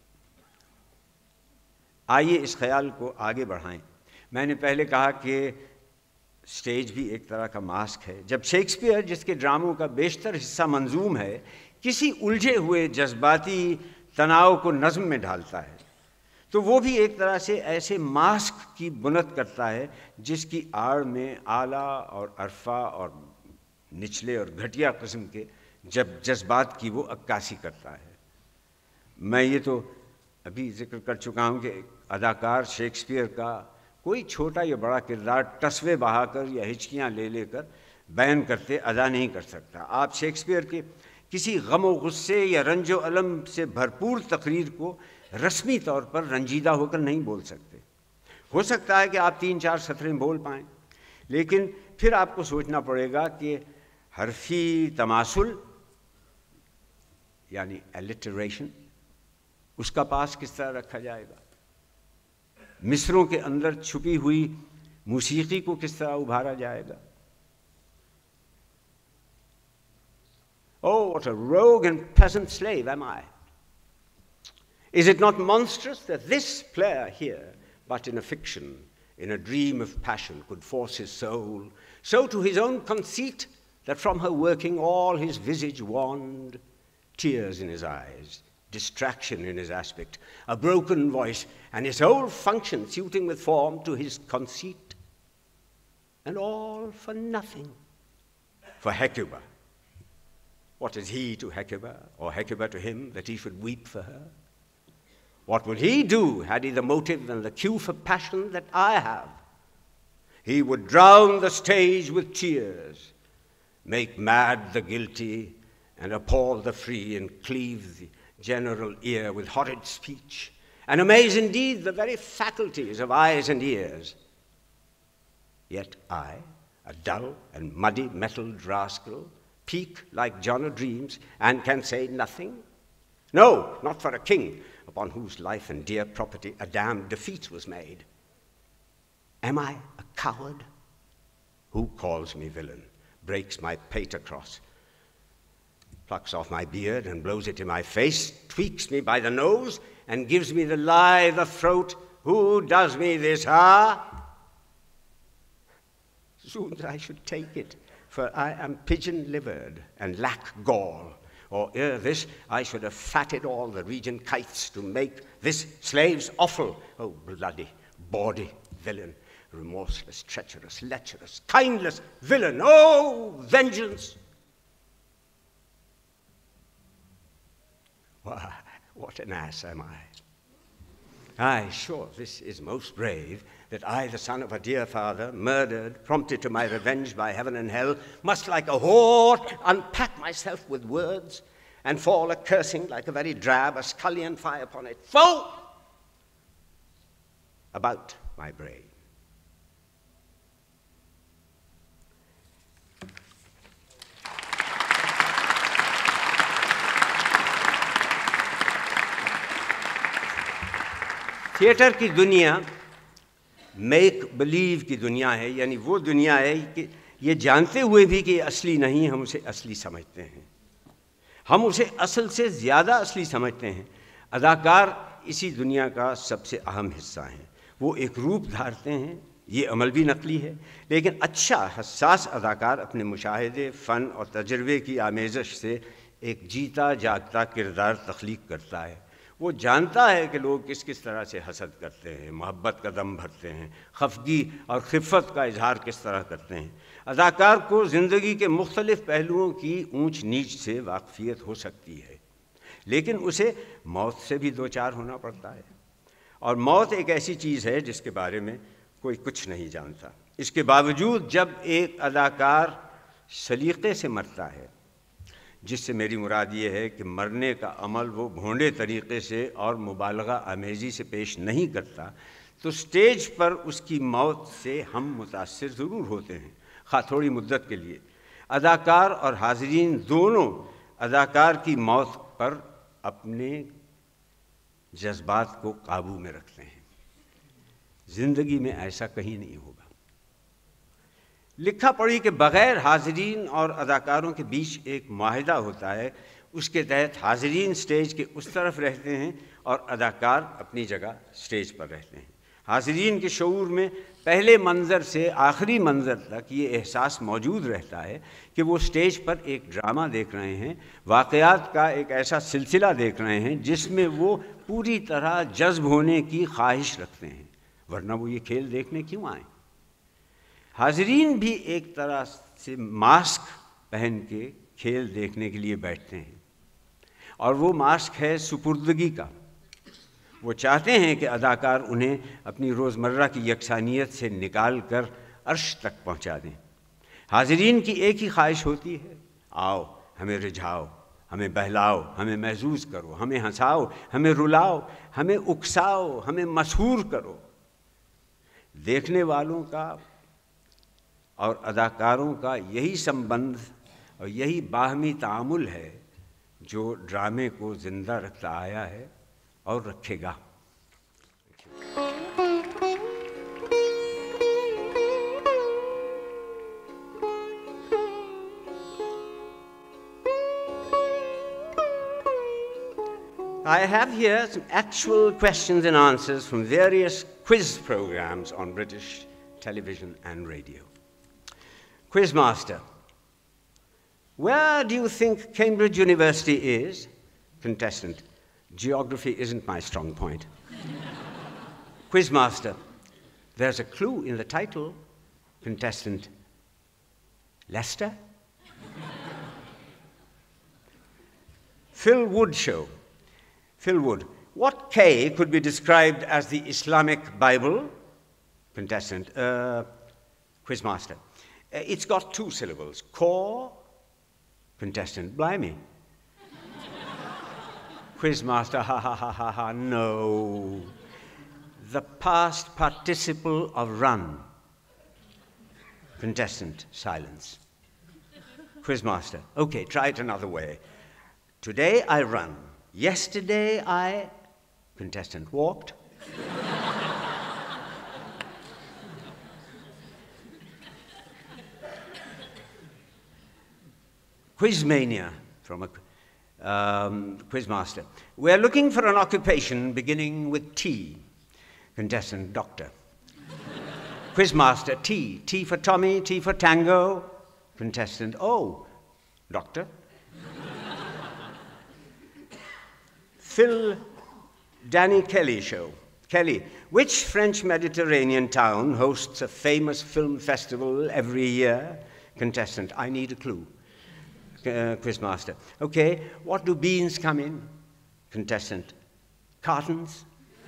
آئیے اس خیال کو آگے بڑھائیں۔ میں نے پہلے کہا کہ سٹیج بھی ایک طرح کا ماسک ہے۔ جب شیکسپیئر، جس کے ڈراموں کا بیشتر حصہ منظوم ہے، کسی الجھے ہوئے جذباتی تناؤ کو نظم میں ڈھالتا ہے، تو وہ بھی ایک طرح سے ایسے ماسک کی بنت کرتا ہے جس کی آڑ میں اعلیٰ اور عرفہ اور نچلے اور گھٹیا قسم کے جذبات کی وہ عکاسی کرتا ہے۔ میں یہ تو ابھی ذکر کر چکا ہوں کہ اداکار شیکسپیئر کا کوئی چھوٹا یا بڑا کردار ٹسوے بہا کر یا ہچکیاں لے لے کر بیان کرتے ادا نہیں کر سکتا۔ آپ شیکسپیئر کے کسی غم و غصے یا رنج و الم سے بھرپور تقریر کو رسمی طور پر رنجیدہ ہو کر نہیں بول سکتے۔ ہو سکتا ہے کہ آپ 3-4 سطریں بول پائیں، لیکن پھر آپ کو سوچنا پڑے گا کہ حرفی تماثل یعنی الٹریشن، اس کا پاس کس طرح رکھا جائے گا، مصروں کے اندر چھپی ہوئی موسیقی کو کس طرح ابھارا جائے گا۔ Oh, what a rogue and peasant slave am I! Is it not monstrous that this player here, but in a fiction, in a dream of passion, could force his soul so to his own conceit that from her working all his visage wanned, tears in his eyes, distraction in his aspect, a broken voice, and his whole function suiting with form to his conceit, and all for nothing, for Hecuba. What is he to Hecuba, or Hecuba to him, that he should weep for her? What would he do had he the motive and the cue for passion that I have? He would drown the stage with tears, make mad the guilty, and appall the free, and cleave the general ear with horrid speech, and amaze indeed the very faculties of eyes and ears. Yet I, a dull and muddy metalled rascal, peak like John o' Dreams, and can say nothing? No, not for a king, upon whose life and dear property a damned defeat was made. Am I a coward? Who calls me villain, breaks my pater cross, plucks off my beard and blows it in my face, tweaks me by the nose and gives me the lie the throat? Who does me this, Soon I should take it, for I am pigeon-livered and lack gall. Or ere this, I should have fatted all the regent kites to make this slave's offal. Oh, bloody, bawdy villain, remorseless, treacherous, lecherous, kindless villain, oh, vengeance! Why, what an ass am I! Aye, sure, this is most brave, that I, the son of a dear father, murdered, prompted to my revenge by heaven and hell, must like a whore unpack myself with words, and fall a-cursing like a very drab, a scullion fie upon it. Foe! About my brain. Theatre کی دنیا make blue کی دنیا ہے، یعنی وہ دنیا ہے کہ یہ جانتے ہوئے بھی کہ یہ اصلی نہیں، ہم اسے اصلی سمجھتے ہیں، ہم اسے اصل سے زیادہ اصلی سمجھتے ہیں۔ اداکار اسی دنیا کا سب سے اہم حصہ ہیں، وہ ایک روپ دھارتے ہیں، یہ عمل بھی نقلی ہے، لیکن اچھا حساس اداکار اپنے مشاہدے، فن اور تجربے کی آمیزش سے ایک جیتا جاگتا کردار تخلیق کرتا ہے۔ وہ جانتا ہے کہ لوگ کس کس طرح سے حسد کرتے ہیں، محبت کا دم بھرتے ہیں، خفگی اور خفت کا اظہار کس طرح کرتے ہیں۔ اداکار کو زندگی کے مختلف پہلوؤں کی اونچ نیچ سے واقفیت ہو سکتی ہے، لیکن اسے موت سے بھی دوچار ہونا پڑتا ہے، اور موت ایک ایسی چیز ہے جس کے بارے میں کوئی کچھ نہیں جانتا۔ اس کے باوجود جب ایک اداکار سلیقے سے مرتا ہے، جس سے میری مراد یہ ہے کہ مرنے کا عمل وہ بھونڈے طریقے سے اور مبالغہ آمیزی سے پیش نہیں کرتا، تو سٹیج پر اس کی موت سے ہم متاثر ضرور ہوتے ہیں، خواہ تھوڑی مدت کے لیے۔ اداکار اور حاضرین دونوں اداکار کی موت پر اپنے جذبات کو قابو میں رکھتے ہیں۔ زندگی میں ایسا کہیں نہیں ہوگا۔ لکھا پڑھی کے بغیر حاضرین اور اداکاروں کے بیچ ایک معاہدہ ہوتا ہے، उसके तहत हाज़रीन स्टेज के उस तरफ रहते हैं और अदाकार अपनी जगह स्टेज पर रहते हैं। हाज़रीन के शऊर में पहले मंज़र से आखिरी मंज़र तक ये एहसास मौजूद रहता है कि वो स्टेज पर एक ड्रामा देख रहे हैं, वाक़यात का एक ऐसा सिलसिला देख रहे हैं जिसमें वो पूरी तरह जज्ब होने की ख्वाहिश रखते हैं, वरना वो ये खेल देखने क्यों आए। हाज़रीन भी एक तरह से मास्क पहन के खेल देखने के लिए बैठते हैं, और वो मास्क है सुपुर्दगी का। वो चाहते हैं कि अदाकार उन्हें अपनी रोज़मर्रा की यकसानियत से निकाल कर अर्श तक पहुंचा दें। हाज़रीन की एक ही ख्वाहिश होती है, आओ हमें रिझाओ, हमें बहलाओ, हमें महसूस करो, हमें हंसाओ, हमें रुलाओ, हमें उकसाओ, हमें मसहूर करो। देखने वालों का और अदाकारों का यही संबंध और यही बाहमी तामुल है जो ड्रामे को ज़िंदा रखता आया है और रखेगा। I have here some actual questions and answers from various quiz programs on British television and radio. Quizmaster, where do you think Cambridge University is? Contestant, geography isn't my strong point. Quizmaster, there's a clue in the title. Contestant, Leicester? Phil Wood Show. Phil Wood, what K could be described as the Islamic Bible? Contestant, Quizmaster, it's got 2 syllables, core. Contestant, blimey. Quizmaster, ha ha ha ha ha, no. The past participle of run. Contestant, silence. Quizmaster, okay, try it another way. Today I run. Yesterday I, contestant, walked. Quizmania from a Quizmaster. We're looking for an occupation beginning with T. Contestant, doctor. Quizmaster, T. T for Tommy, T for Tango. Contestant, oh, doctor. Phil Danny Kelly Show. Kelly, which French Mediterranean town hosts a famous film festival every year? Contestant, I need a clue. Quizmaster, okay, what do beans come in? Contestant, cartons.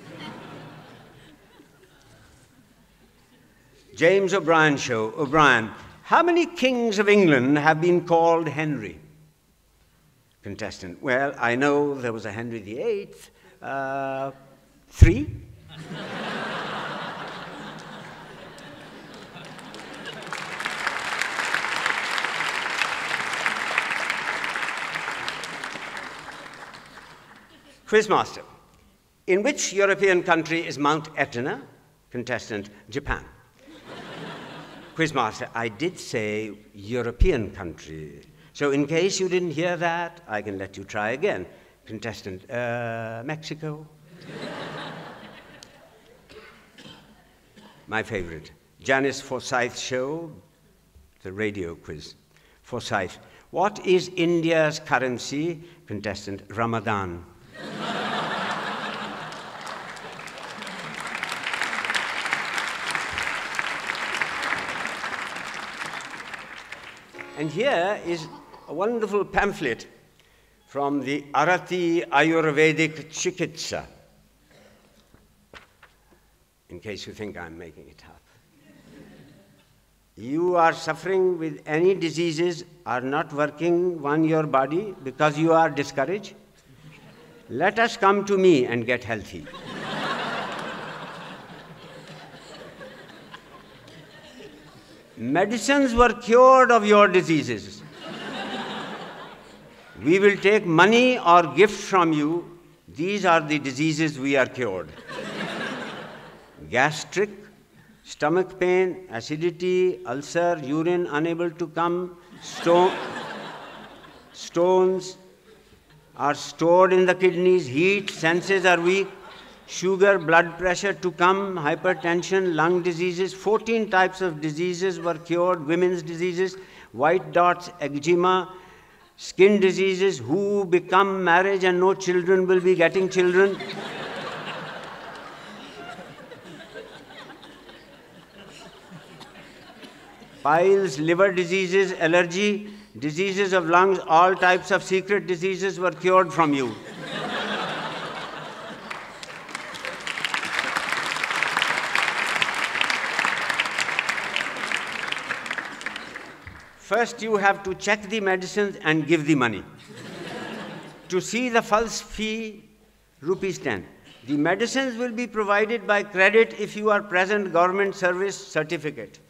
James O'Brien Show. O'Brien, how many kings of England have been called Henry? Contestant, well, I know there was a Henry VIII. 3? Quizmaster, in which European country is Mount Etna? Contestant, Japan. Quizmaster, I did say European country. So in case you didn't hear that, I can let you try again. Contestant, Mexico. My favorite, Janice Forsyth Show, the radio quiz. Forsyth, what is India's currency? Contestant, Ramadan. And here is a wonderful pamphlet from the Arati Ayurvedic Chikitsa, in case you think I'm making it up. You are suffering with any diseases, are not working on your body because you are discouraged? Let us come to me and get healthy. Medicines were cured of your diseases. We will take money or gift from you. These are the diseases we are cured. Gastric, stomach pain, acidity, ulcer, urine unable to come, stones, are stored in the kidneys, heat, senses are weak, sugar, blood pressure to come, hypertension, lung diseases, 14 types of diseases were cured, women's diseases, white dots, eczema, skin diseases, who become marriage and no children will be getting children. Piles, liver diseases, allergy, diseases of lungs, all types of secret diseases were cured from you. First, you have to check the medicines and give the money. To see the false fee, ₹10. The medicines will be provided by credit if you are present government service certificate.